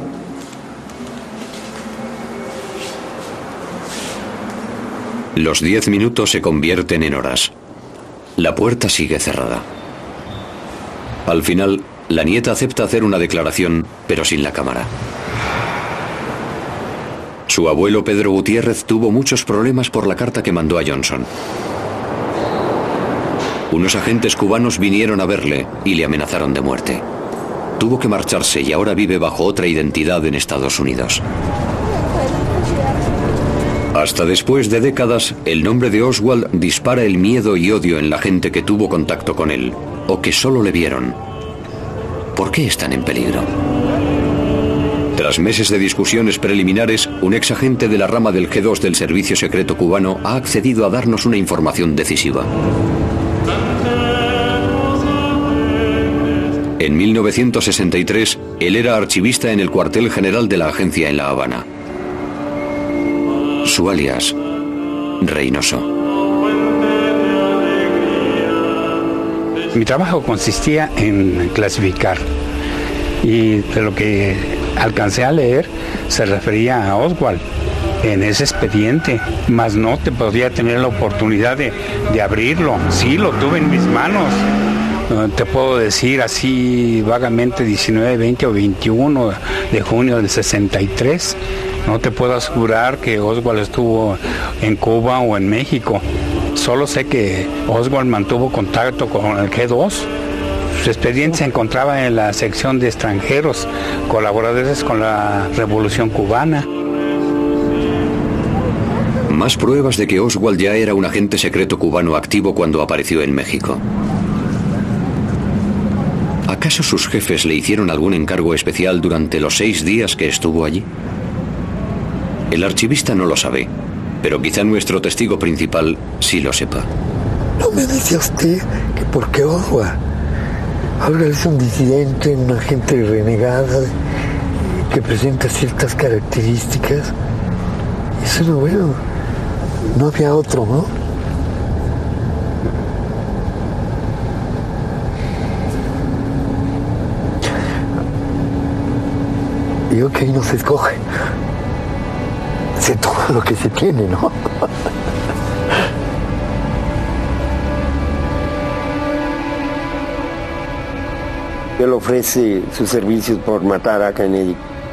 Los 10 minutos se convierten en horas. La puerta sigue cerrada. Al final, la nieta acepta hacer una declaración, pero sin la cámara. Su abuelo Pedro Gutiérrez tuvo muchos problemas por la carta que mandó a Johnson. Unos agentes cubanos vinieron a verle y le amenazaron de muerte. Tuvo que marcharse y ahora vive bajo otra identidad en Estados Unidos. Hasta después de décadas, el nombre de Oswald dispara el miedo y odio en la gente que tuvo contacto con él, o que solo le vieron. ¿Por qué están en peligro? Tras meses de discusiones preliminares, un exagente de la rama del G2 del Servicio Secreto Cubano ha accedido a darnos una información decisiva. En 1963, él era archivista en el cuartel general de la agencia en La Habana. Su alias, Reynoso. Mi trabajo consistía en clasificar, y de lo que alcancé a leer se refería a Oswald en ese expediente, mas no te podía tener la oportunidad de abrirlo. Sí, lo tuve en mis manos. Te puedo decir así vagamente 19, 20 o 21 de junio del 63. No te puedo asegurar que Oswald estuvo en Cuba o en México. Solo sé que Oswald mantuvo contacto con el G2. Su expediente se encontraba en la sección de extranjeros, colaboradores con la Revolución Cubana. Más pruebas de que Oswald ya era un agente secreto cubano activo cuando apareció en México. ¿Acaso sus jefes le hicieron algún encargo especial durante los 6 días que estuvo allí? El archivista no lo sabe, pero quizá nuestro testigo principal sí lo sepa. ¿No me decía usted que porque Oswald ahora es un disidente, un agente renegada que presenta ciertas características? Eso no veo. No había otro, ¿no? Digo que ahí no se escoge. Se toma lo que se tiene, ¿no? Él ofrece sus servicios por matar a Kennedy.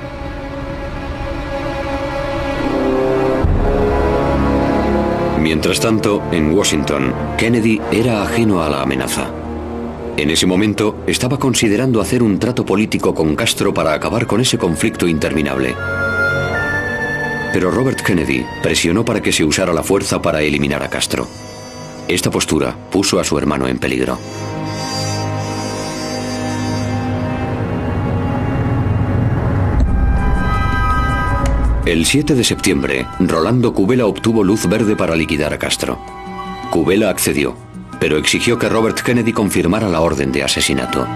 Mientras tanto, en Washington, Kennedy era ajeno a la amenaza. En ese momento, estaba considerando hacer un trato político con Castro para acabar con ese conflicto interminable. Pero Robert Kennedy presionó para que se usara la fuerza para eliminar a Castro. Esta postura puso a su hermano en peligro. El 7 de septiembre, Rolando Cubela obtuvo luz verde para liquidar a Castro. Cubela accedió, pero exigió que Robert Kennedy confirmara la orden de asesinato.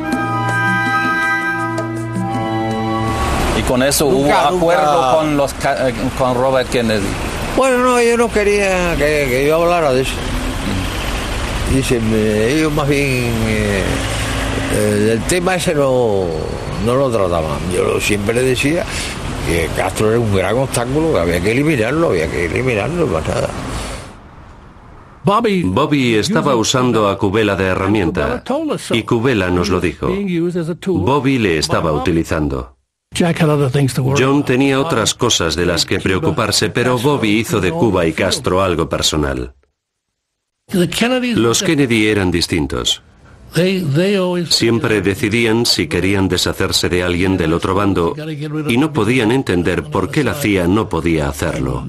Y con eso hubo acuerdo con Robert Kennedy. Bueno, no, yo no quería que yo hablara de eso. Dicen, ellos más bien el tema ese no lo trataban. Yo siempre decía que Castro era un gran obstáculo, que había que eliminarlo, más nada. Bobby estaba usando a Kubela de herramienta, y Kubela nos lo dijo. Bobby le estaba utilizando. John tenía otras cosas de las que preocuparse, pero Bobby hizo de Cuba y Castro algo personal. Los Kennedy eran distintos. Siempre decidían si querían deshacerse de alguien del otro bando y no podían entender por qué la CIA no podía hacerlo.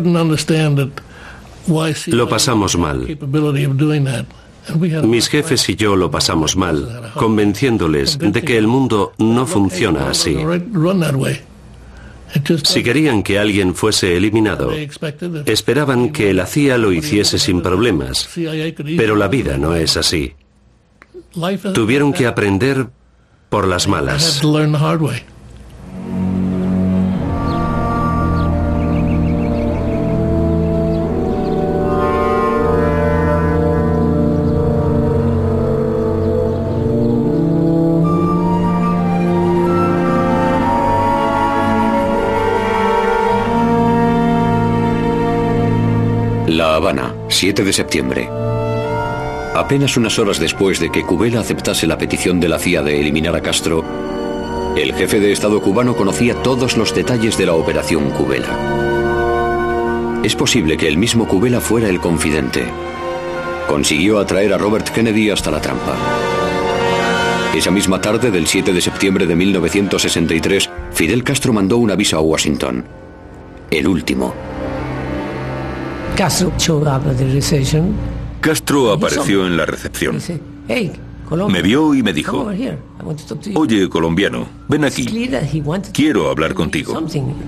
Lo pasamos mal. Mis jefes y yo lo pasamos mal, convenciéndoles de que el mundo no funciona así. Si querían que alguien fuese eliminado, esperaban que la CIA lo hiciese sin problemas, pero la vida no es así. Tuvieron que aprender por las malas. La Habana, 7 de septiembre. Apenas unas horas después de que Kubela aceptase la petición de la CIA de eliminar a Castro, el jefe de Estado cubano conocía todos los detalles de la operación Kubela. Es posible que el mismo Kubela fuera el confidente. Consiguió atraer a Robert Kennedy hasta la trampa. Esa misma tarde del 7 de septiembre de 1963, Fidel Castro mandó un aviso a Washington. El último. Castro apareció en la recepción. Me vio y me dijo: oye, colombiano, ven aquí. Quiero hablar contigo.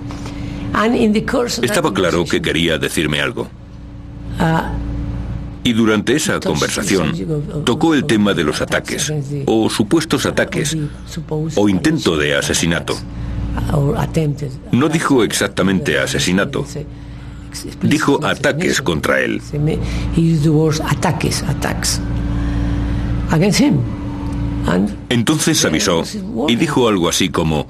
Estaba claro que quería decirme algo. Y durante esa conversación tocó el tema de los ataques, o supuestos ataques, o intento de asesinato. No dijo exactamente asesinato. Dijo ataques contra él. Entonces avisó y dijo algo así como: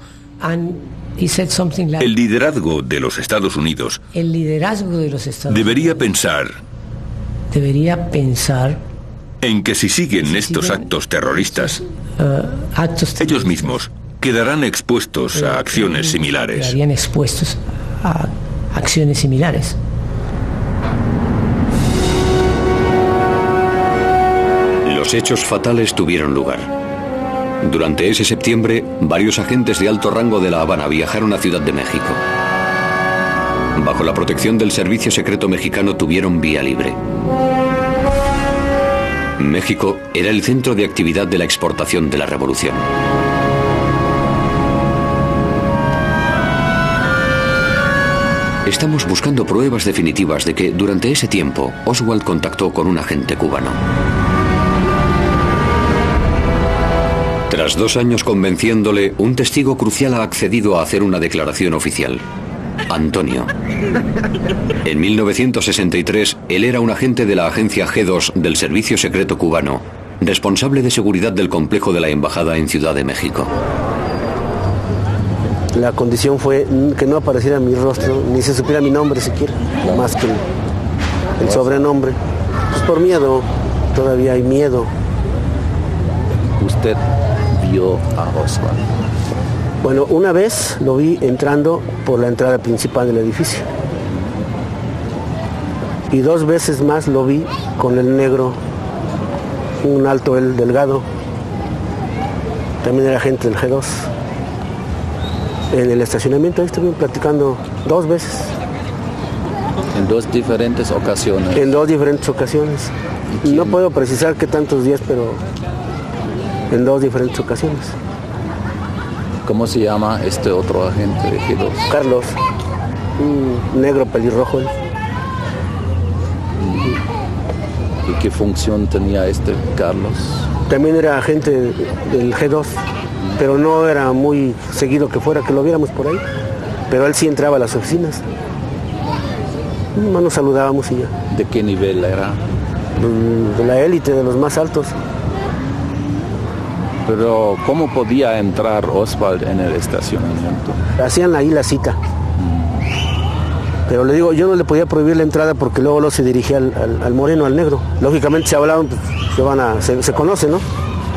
el liderazgo de los Estados Unidos debería pensar en que si siguen estos actos terroristas, ellos mismos quedarán expuestos a acciones similares. Los hechos fatales tuvieron lugar. Durante ese septiembre, varios agentes de alto rango de La Habana viajaron a Ciudad de México. Bajo la protección del Servicio Secreto Mexicano tuvieron vía libre. México era el centro de actividad de la exportación de la revolución. Estamos buscando pruebas definitivas de que durante ese tiempo Oswald contactó con un agente cubano. Tras 2 años convenciéndole, un testigo crucial ha accedido a hacer una declaración oficial. Antonio. En 1963, él era un agente de la agencia G2 del Servicio Secreto Cubano, responsable de seguridad del complejo de la Embajada en Ciudad de México. La condición fue que no apareciera mi rostro, ni se supiera mi nombre siquiera, más que el sobrenombre. Pues por miedo, todavía hay miedo. ¿Usted vio a Oswald? Bueno, una vez lo vi entrando por la entrada principal del edificio. Y 2 veces más lo vi con el negro, un alto, el delgado. También era agente del G2. En el estacionamiento ahí estuvimos platicando 2 veces. ¿En 2 diferentes ocasiones? En 2 diferentes ocasiones. No puedo precisar qué tantos días, pero en 2 diferentes ocasiones. ¿Cómo se llama este otro agente de G2? Carlos, un negro pelirrojo. ¿Y qué función tenía este Carlos? También era agente del G2. Pero no era muy seguido que fuera, que lo viéramos por ahí. Pero él sí entraba a las oficinas. Nos saludábamos y ya. ¿De qué nivel era? de la élite, de los más altos. Pero ¿cómo podía entrar Oswald en el estacionamiento? Hacían ahí la cita. Pero le digo, yo no le podía prohibir la entrada porque luego se dirigía al moreno, al negro. Lógicamente se hablaban, pues, se conocen, ¿no?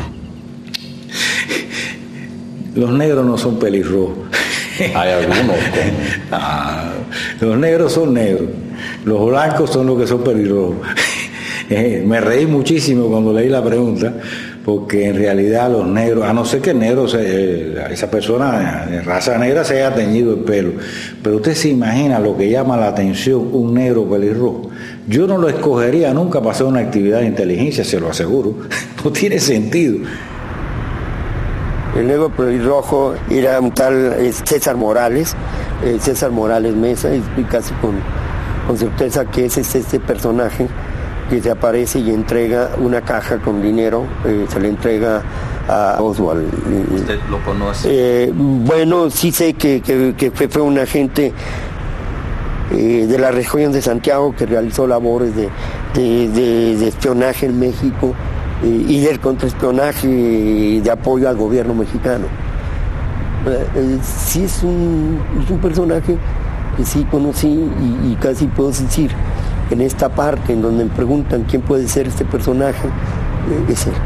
Los negros no son pelirrojos. Hay algunos. Los negros son negros. Los blancos son los que son pelirrojos. Me reí muchísimo cuando leí la pregunta, porque en realidad los negros, a no ser que el negro, esa persona de raza negra se haya teñido el pelo, pero usted se imagina lo que llama la atención un negro pelirrojo. Yo no lo escogería nunca para hacer una actividad de inteligencia, se lo aseguro. No tiene sentido. El negro pelirrojo era un tal César Morales Mesa, y casi con certeza que es este personaje que se aparece y entrega una caja con dinero, se le entrega a Oswald. ¿Usted lo conoce? Bueno, sí sé que fue un agente de la región de Santiago que realizó labores de espionaje en México y del contraespionaje de apoyo al gobierno mexicano. Sí es un personaje que sí conocí y casi puedo decir, en esta parte en donde me preguntan quién puede ser este personaje, es él.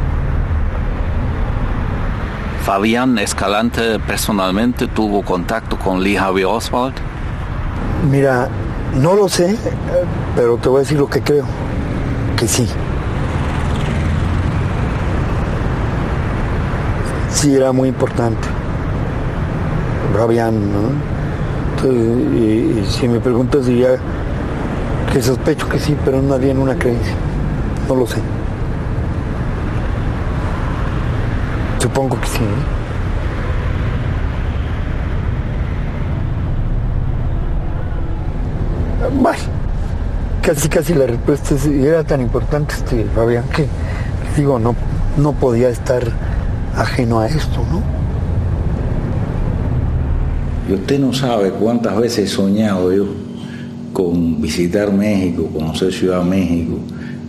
¿Fabián Escalante personalmente tuvo contacto con Lee Harvey Oswald? Mira, no lo sé, pero te voy a decir lo que creo, que sí. Sí, era muy importante. Fabián, ¿no? Entonces, y si me preguntas diría que sospecho que sí, pero no había en una creencia. No lo sé. Supongo que sí, Bueno, casi la respuesta era tan importante Fabián que digo, no podía estar ajeno a esto, ¿no? Y usted no sabe cuántas veces he soñado yo con visitar México, conocer Ciudad de México,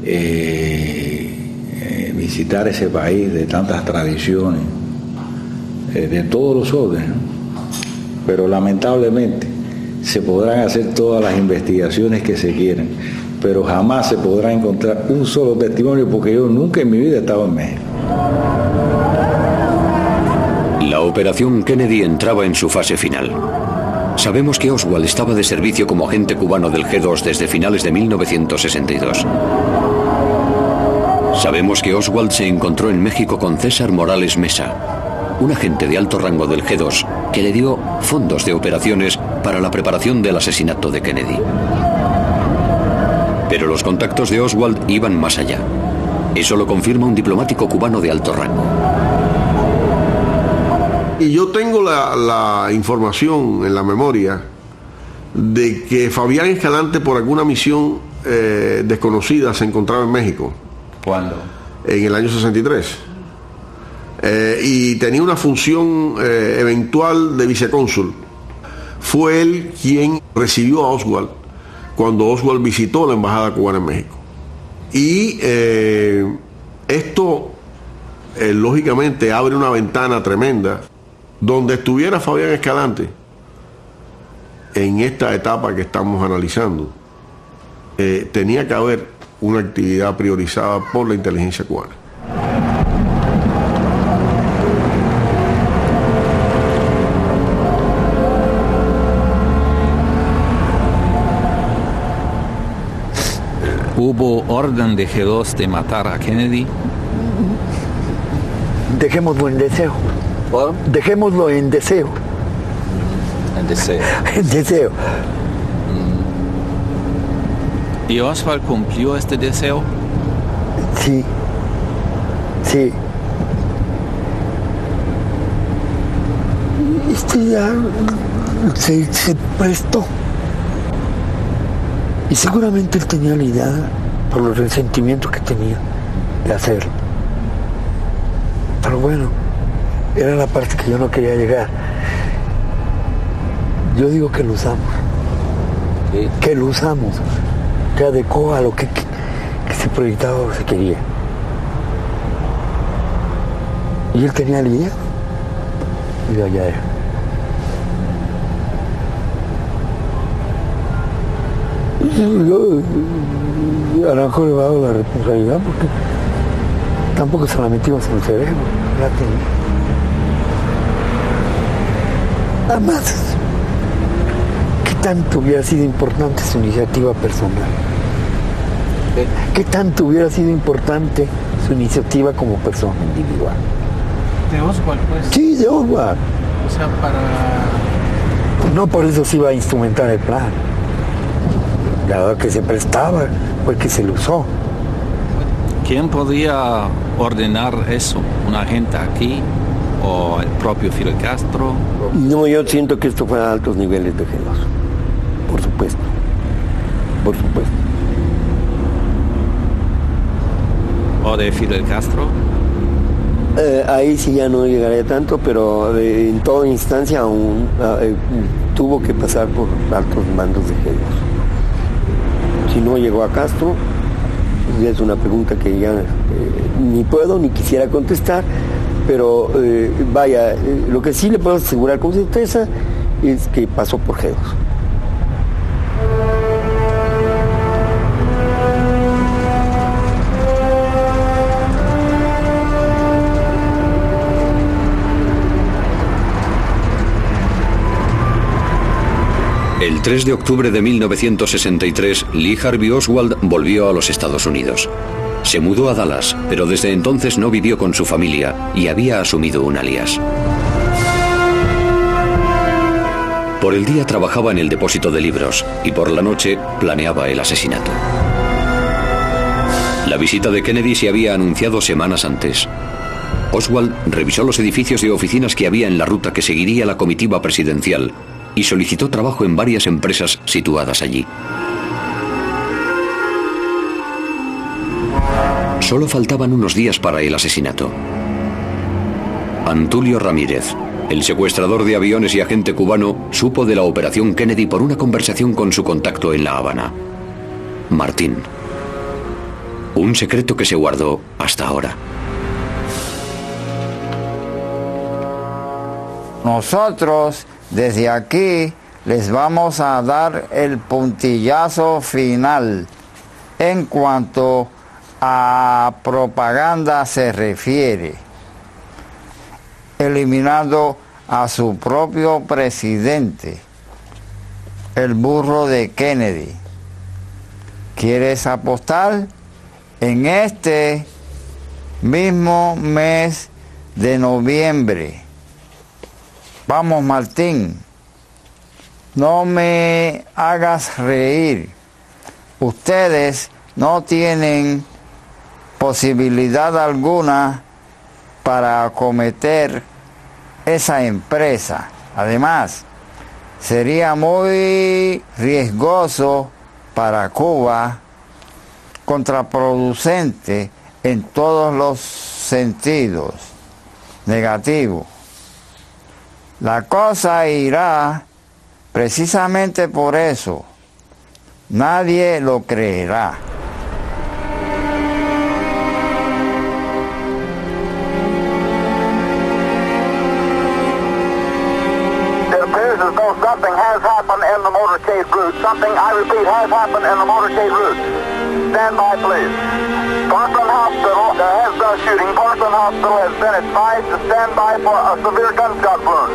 visitar ese país de tantas tradiciones, de todos los órdenes, ¿no? Pero lamentablemente se podrán hacer todas las investigaciones que se quieran, pero jamás se podrá encontrar un solo testimonio, porque yo nunca en mi vida he estado en México. La operación Kennedy entraba en su fase final. Sabemos que Oswald estaba de servicio como agente cubano del G2 desde finales de 1962. Sabemos que Oswald se encontró en México con César Morales Mesa, un agente de alto rango del G2 que le dio fondos de operaciones para la preparación del asesinato de Kennedy. Pero los contactos de Oswald iban más allá. Eso lo confirma un diplomático cubano de alto rango. Y yo tengo la información en la memoria de que Fabián Escalante, por alguna misión desconocida, se encontraba en México. ¿Cuándo? En el año 63. Y tenía una función eventual de vicecónsul. Fue él quien recibió a Oswald cuando Oswald visitó la embajada cubana en México. Y esto lógicamente abre una ventana tremenda. Donde estuviera Fabián Escalante en esta etapa que estamos analizando, tenía que haber una actividad priorizada por la inteligencia cubana. ¿Hubo orden de G2 de matar a Kennedy? Dejémoslo en deseo. Dejémoslo en deseo. En deseo. En deseo. ¿Y Oswald cumplió este deseo? Sí. Sí. Ya se prestó. Y seguramente él tenía la idea, por los resentimientos que tenía, de hacerlo. Pero bueno, era la parte que yo no quería llegar. Yo digo que lo usamos. ¿Sí? Que lo usamos. Que adecuó a lo que se que proyectaba lo que se quería. Y él tenía la idea. Y allá era. Yo a lo mejor le he dado la responsabilidad porque tampoco se la metimos en el cerebro. La tenía. Además, ¿qué tanto hubiera sido importante su iniciativa personal? ¿Qué tanto hubiera sido importante su iniciativa como persona individual? ¿De Oswald, pues? Sí, de Oswald. O sea, para... No por eso se iba a instrumentar el plan. La verdad que se prestaba, fue que se lo usó. ¿Quién podía ordenar eso? ¿Un agente aquí o el propio Fidel Castro? No, yo siento que esto fue a altos niveles de G2. Por supuesto. Por supuesto. ¿O de Fidel Castro? Ahí sí ya no llegaría tanto, pero en toda instancia aún tuvo que pasar por altos mandos de G2. Si no llegó a Castro, es una pregunta que ya ni puedo ni quisiera contestar, pero vaya, lo que sí le puedo asegurar con certeza es que pasó por G2. El 3 de octubre de 1963, Lee Harvey Oswald volvió a los Estados Unidos. Se mudó a Dallas, pero desde entonces no vivió con su familia y había asumido un alias. Por el día trabajaba en el depósito de libros y por la noche planeaba el asesinato. La visita de Kennedy se había anunciado semanas antes. Oswald revisó los edificios de oficinas que había en la ruta que seguiría la comitiva presidencial y solicitó trabajo en varias empresas situadas allí. Solo faltaban unos días para el asesinato. Antulio Ramírez, el secuestrador de aviones y agente cubano, supo de la operación Kennedy por una conversación con su contacto en La Habana, Martín. Un secreto que se guardó hasta ahora. Nosotros desde aquí les vamos a dar el puntillazo final en cuanto a propaganda se refiere, eliminando a su propio presidente, el burro de Kennedy. ¿Quieres apostar? En este mismo mes de noviembre. Vamos, Martín, no me hagas reír. Ustedes no tienen posibilidad alguna para acometer esa empresa. Además, sería muy riesgoso para Cuba, contraproducente en todos los sentidos, negativo. La cosa irá precisamente por eso. Nadie lo creerá. It appears as though something has happened in the motorcade route. Something, I repeat, has happened in the motorcade route. Stand by, please. Parkland Hospital, there has been a shooting. Parkland Hospital has been advised to stand by for a severe gunshot wound.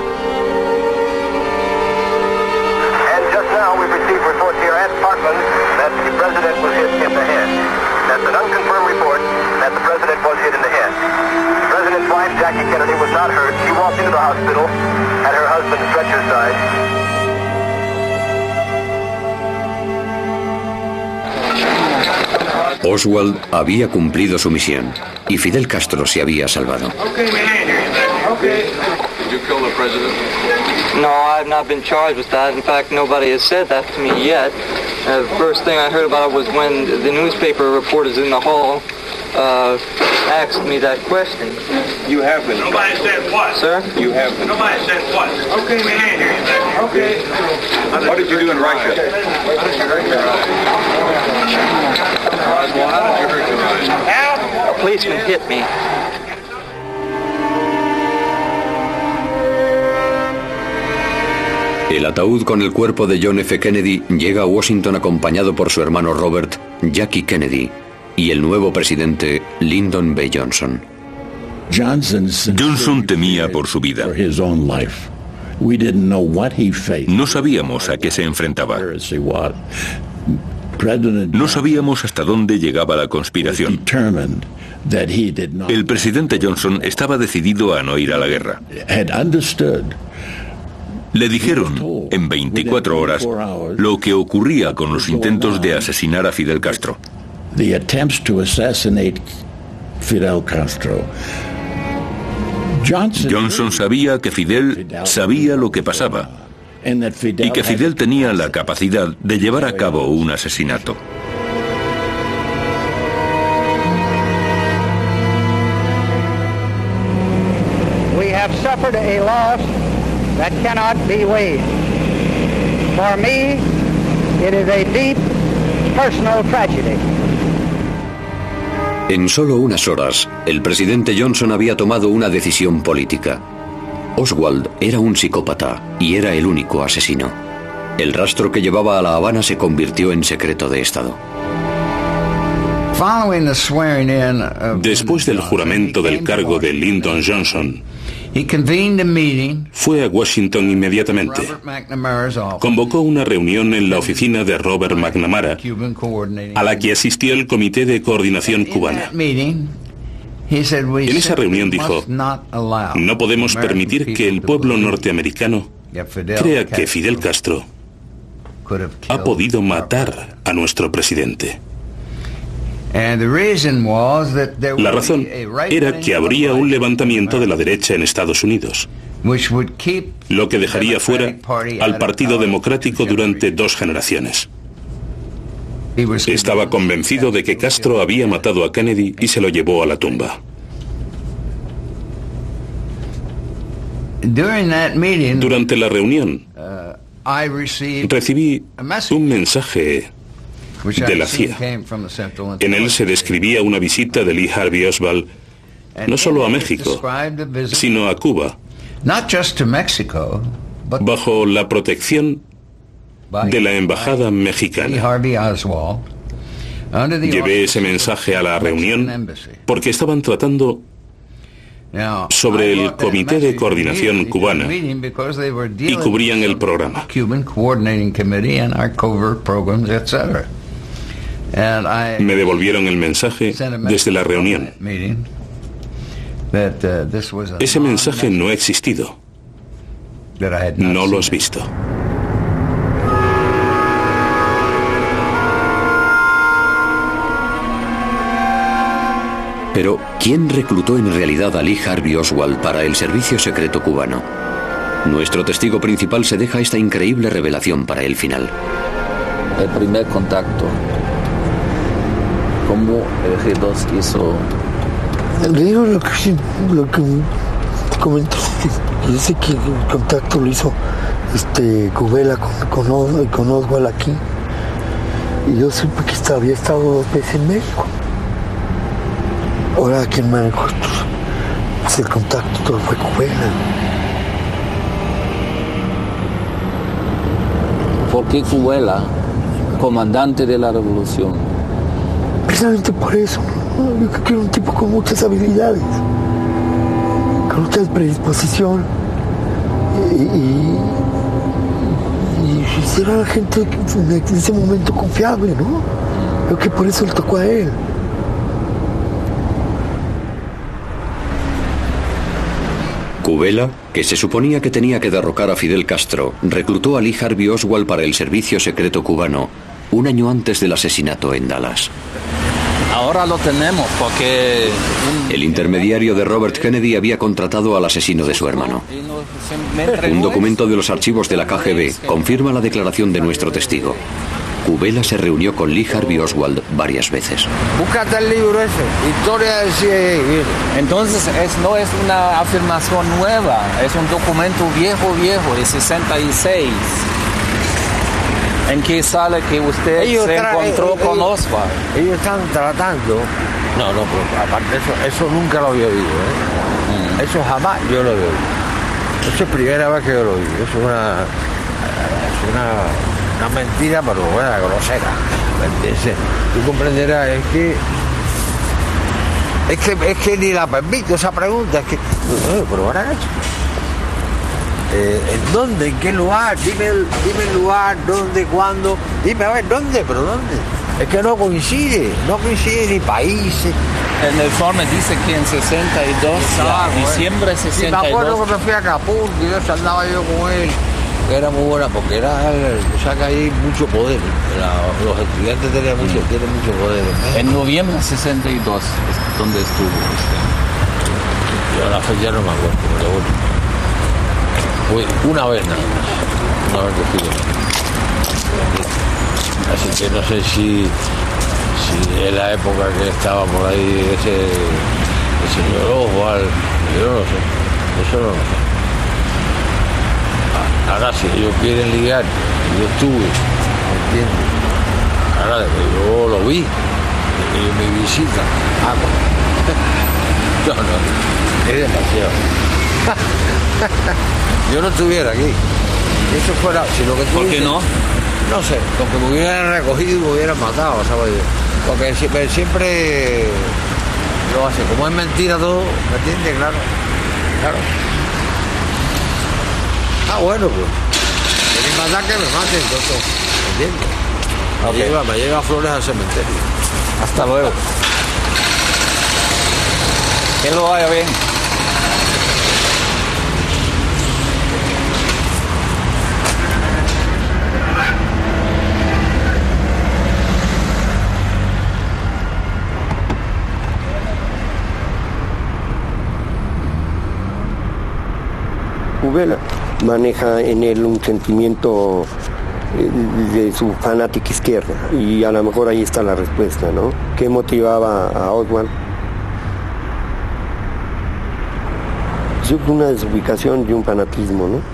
And just now we've received reports here at Parkland that the president was hit in the head. That's an unconfirmed report that the president was hit in the head. The president's wife, Jackie Kennedy, was not hurt. She walked into the hospital at her husband's stretcher side. Oswald había cumplido su misión y Fidel Castro se había salvado. No, I've not been charged with that. In fact, nobody has said that to me yet. The first thing I heard about it was when the newspaper reporters in the hall asked me that question. You have been. Nobody said what? Sir? You have been. Nobody said what? Okay, we can't hear you. Okay. What did you do in Russia? A policeman hit me. El ataúd con el cuerpo de John F. Kennedy llega a Washington acompañado por su hermano Robert, Jackie Kennedy, y el nuevo presidente Lyndon B. Johnson. Johnson temía por su vida. No sabíamos a qué se enfrentaba. No sabíamos hasta dónde llegaba la conspiración. El presidente Johnson estaba decidido a no ir a la guerra. Le dijeron en 24 horas lo que ocurría con los intentos de asesinar a Fidel Castro. Johnson sabía que Fidel sabía lo que pasaba y que Fidel tenía la capacidad de llevar a cabo un asesinato. We have suffered a loss that cannot be weighed. For me, it is a deep personal tragedy. En solo unas horas, el presidente Johnson había tomado una decisión política. Oswald era un psicópata y era el único asesino. El rastro que llevaba a La Habana se convirtió en secreto de Estado. Después del juramento del cargo de Lyndon Johnson, fue a Washington inmediatamente. Convocó una reunión en la oficina de Robert McNamara, a la que asistió el Comité de Coordinación Cubana. En esa reunión dijo: no podemos permitir que el pueblo norteamericano crea que Fidel Castro ha podido matar a nuestro presidente. La razón era que habría un levantamiento de la derecha en Estados Unidos, lo que dejaría fuera al Partido Democrático durante 2 generaciones. Estaba convencido de que Castro había matado a Kennedy y se lo llevó a la tumba. Durante la reunión, recibí un mensaje de la CIA. En él se describía una visita de Lee Harvey Oswald no solo a México, sino a Cuba, bajo la protección de la embajada mexicana. Llevé ese mensaje a la reunión porque estaban tratando sobre el Comité de Coordinación Cubana y cubrían el programa. Me devolvieron el mensaje desde la reunión. Ese mensaje no ha existido. No lo has visto. Pero, ¿quién reclutó en realidad a Lee Harvey Oswald para el servicio secreto cubano? Nuestro testigo principal se deja esta increíble revelación para el final. El primer contacto. ¿Cómo el G2 hizo? Le digo lo que te comento. Yo sé que el contacto lo hizo Cubela con Oswald aquí. Y yo supe que había estado 2 veces en México. Ahora quien manejó pues el contacto todo fue Cubela. ¿Por qué Cubela, comandante de la revolución? Precisamente por eso, ¿no? Yo creo que era un tipo con muchas habilidades, con mucha predisposición y era la gente en ese momento confiable, ¿no? Creo que por eso le tocó a él. Cubela, que se suponía que tenía que derrocar a Fidel Castro, reclutó a Lee Harvey Oswald para el servicio secreto cubano 1 año antes del asesinato en Dallas. Ahora lo tenemos porque... El intermediario de Robert Kennedy había contratado al asesino de su hermano. Un documento de los archivos de la KGB confirma la declaración de nuestro testigo. Cubela se reunió con Lee Harvey Oswald varias veces. Búscate el libro ese, Historia del CIA. Entonces no es una afirmación nueva, es un documento viejo, de 66. ¿En qué sale que usted se encontró con Oswald? Ellos están tratando. No, pero aparte eso nunca lo había oído, ¿eh? Eso jamás yo lo había oído. Eso es primera vez que yo lo oí. Eso es una mentira, pero buena, grosera. Tú comprenderás, es que ni la permito esa pregunta, es que. Pero ahora ¿en dónde? ¿En qué lugar? Dime el lugar, dónde, cuándo. Dime, a ver, ¿dónde? ¿Pero dónde? Es que no coincide ni países. El informe dice que en 62, diciembre 62. Sí, me acuerdo que me fui a Acapulco y yo andaba yo con él, que era muy buena, porque o sea que hay mucho poder. Los estudiantes tienen mucho poder. En noviembre 62, ¿dónde estuvo usted? Yo la fecha no me acuerdo, pero bueno. Fue una vez nada más, una vez que estuve. Así que no sé si en la época que estaba por ahí el señor Oswald, yo no lo sé, eso no lo sé. Ahora si ellos quieren ligar, yo estuve, ¿entiendes? Ahora de que yo lo vi, de que ellos me visitan, no, es demasiado. Yo no estuviera aquí. Eso fuera, si lo que tú ¿por qué dices, no? No sé, porque me hubieran recogido y me hubieran matado, ¿sabes? Porque siempre lo hace. Como es mentira todo, ¿me entiendes? Claro. Bueno, pues. Quieren matar que me maten, entonces, ¿me entiendes? Me lleva flores al cementerio. Hasta luego. Que lo vaya bien. Kubela maneja en él un sentimiento de su fanática izquierda y a lo mejor ahí está la respuesta, ¿no? ¿Qué motivaba a Oswald? Yo creo una desubicación y un fanatismo, ¿no?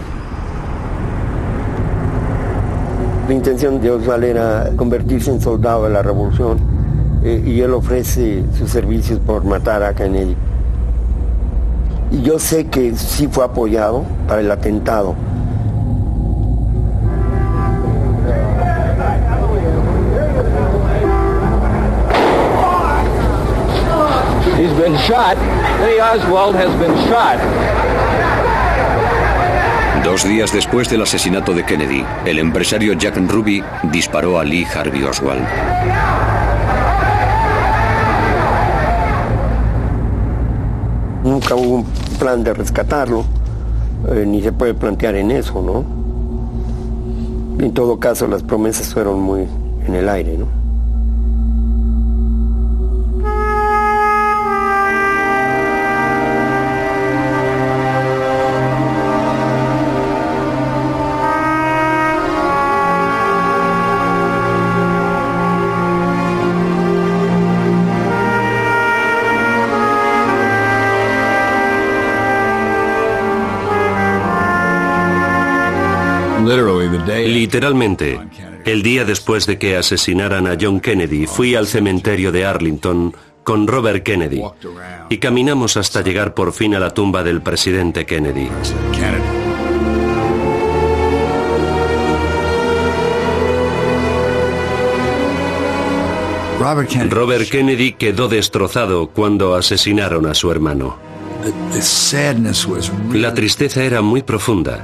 La intención de Oswald era convertirse en soldado de la revolución y él ofrece sus servicios por matar a Kennedy. Y yo sé que sí fue apoyado para el atentado. He's been shot. Lee Oswald has been shot. 2 días después del asesinato de Kennedy, el empresario Jack Ruby disparó a Lee Harvey Oswald. Nunca hubo un plan de rescatarlo, ni se puede plantear en eso, ¿no? En todo caso, las promesas fueron muy en el aire, ¿no? Literalmente, el día después de que asesinaran a John Kennedy, fui al cementerio de Arlington con Robert Kennedy y caminamos hasta llegar por fin a la tumba del presidente Kennedy. Robert Kennedy quedó destrozado cuando asesinaron a su hermano. La tristeza era muy profunda.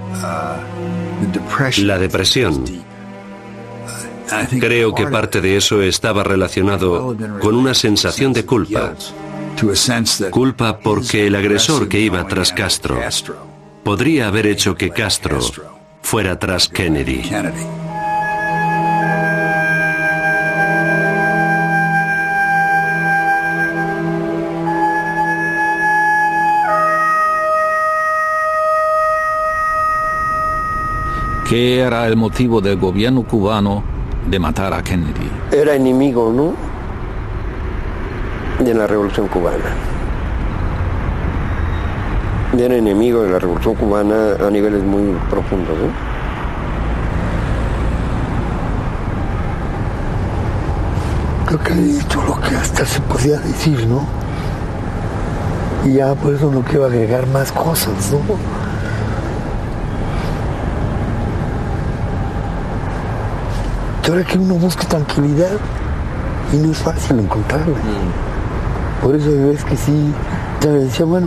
La depresión. Creo que parte de eso estaba relacionado con una sensación de culpa. Culpa porque el agresor que iba tras Castro podría haber hecho que Castro fuera tras Kennedy. ¿Qué era el motivo del gobierno cubano de matar a Kennedy? Era enemigo, ¿no?, de la Revolución Cubana. Era enemigo de la Revolución Cubana a niveles muy profundos, ¿no? creo que he dicho lo que hasta se podía decir, ¿no? Y ya por eso no quiero agregar más cosas, ¿no? Y ahora que uno busca tranquilidad y no es fácil encontrarla. Por eso ves que sí, ya le decía, bueno,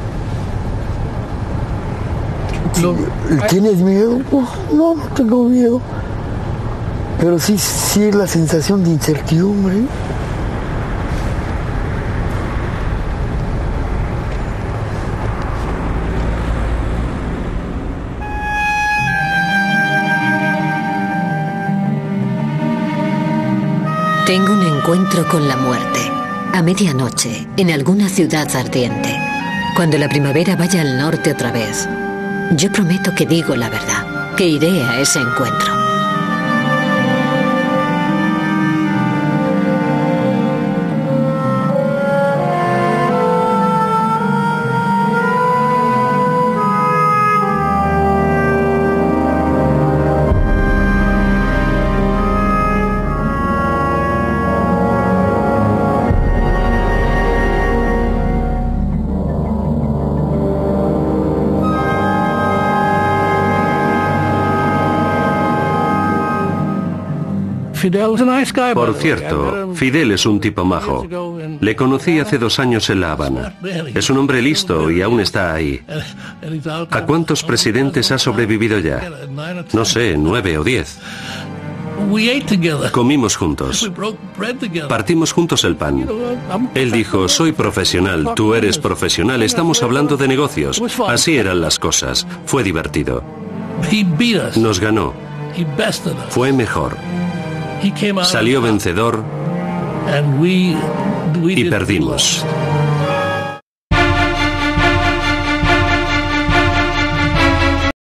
¿tienes miedo? Pues no tengo miedo. Pero sí es la sensación de incertidumbre. Tengo un encuentro con la muerte, a medianoche, en alguna ciudad ardiente. Cuando la primavera vaya al norte otra vez, yo prometo que digo la verdad, que iré a ese encuentro. Por cierto, Fidel es un tipo majo. Le conocí hace 2 años en La Habana. Es un hombre listo y aún está ahí. ¿A cuántos presidentes ha sobrevivido ya? No sé, 9 o 10. Comimos juntos. Partimos juntos el pan. Él dijo, soy profesional, tú eres profesional, estamos hablando de negocios. Así eran las cosas. Fue divertido. Nos ganó. Fue mejor. Salió vencedor y perdimos.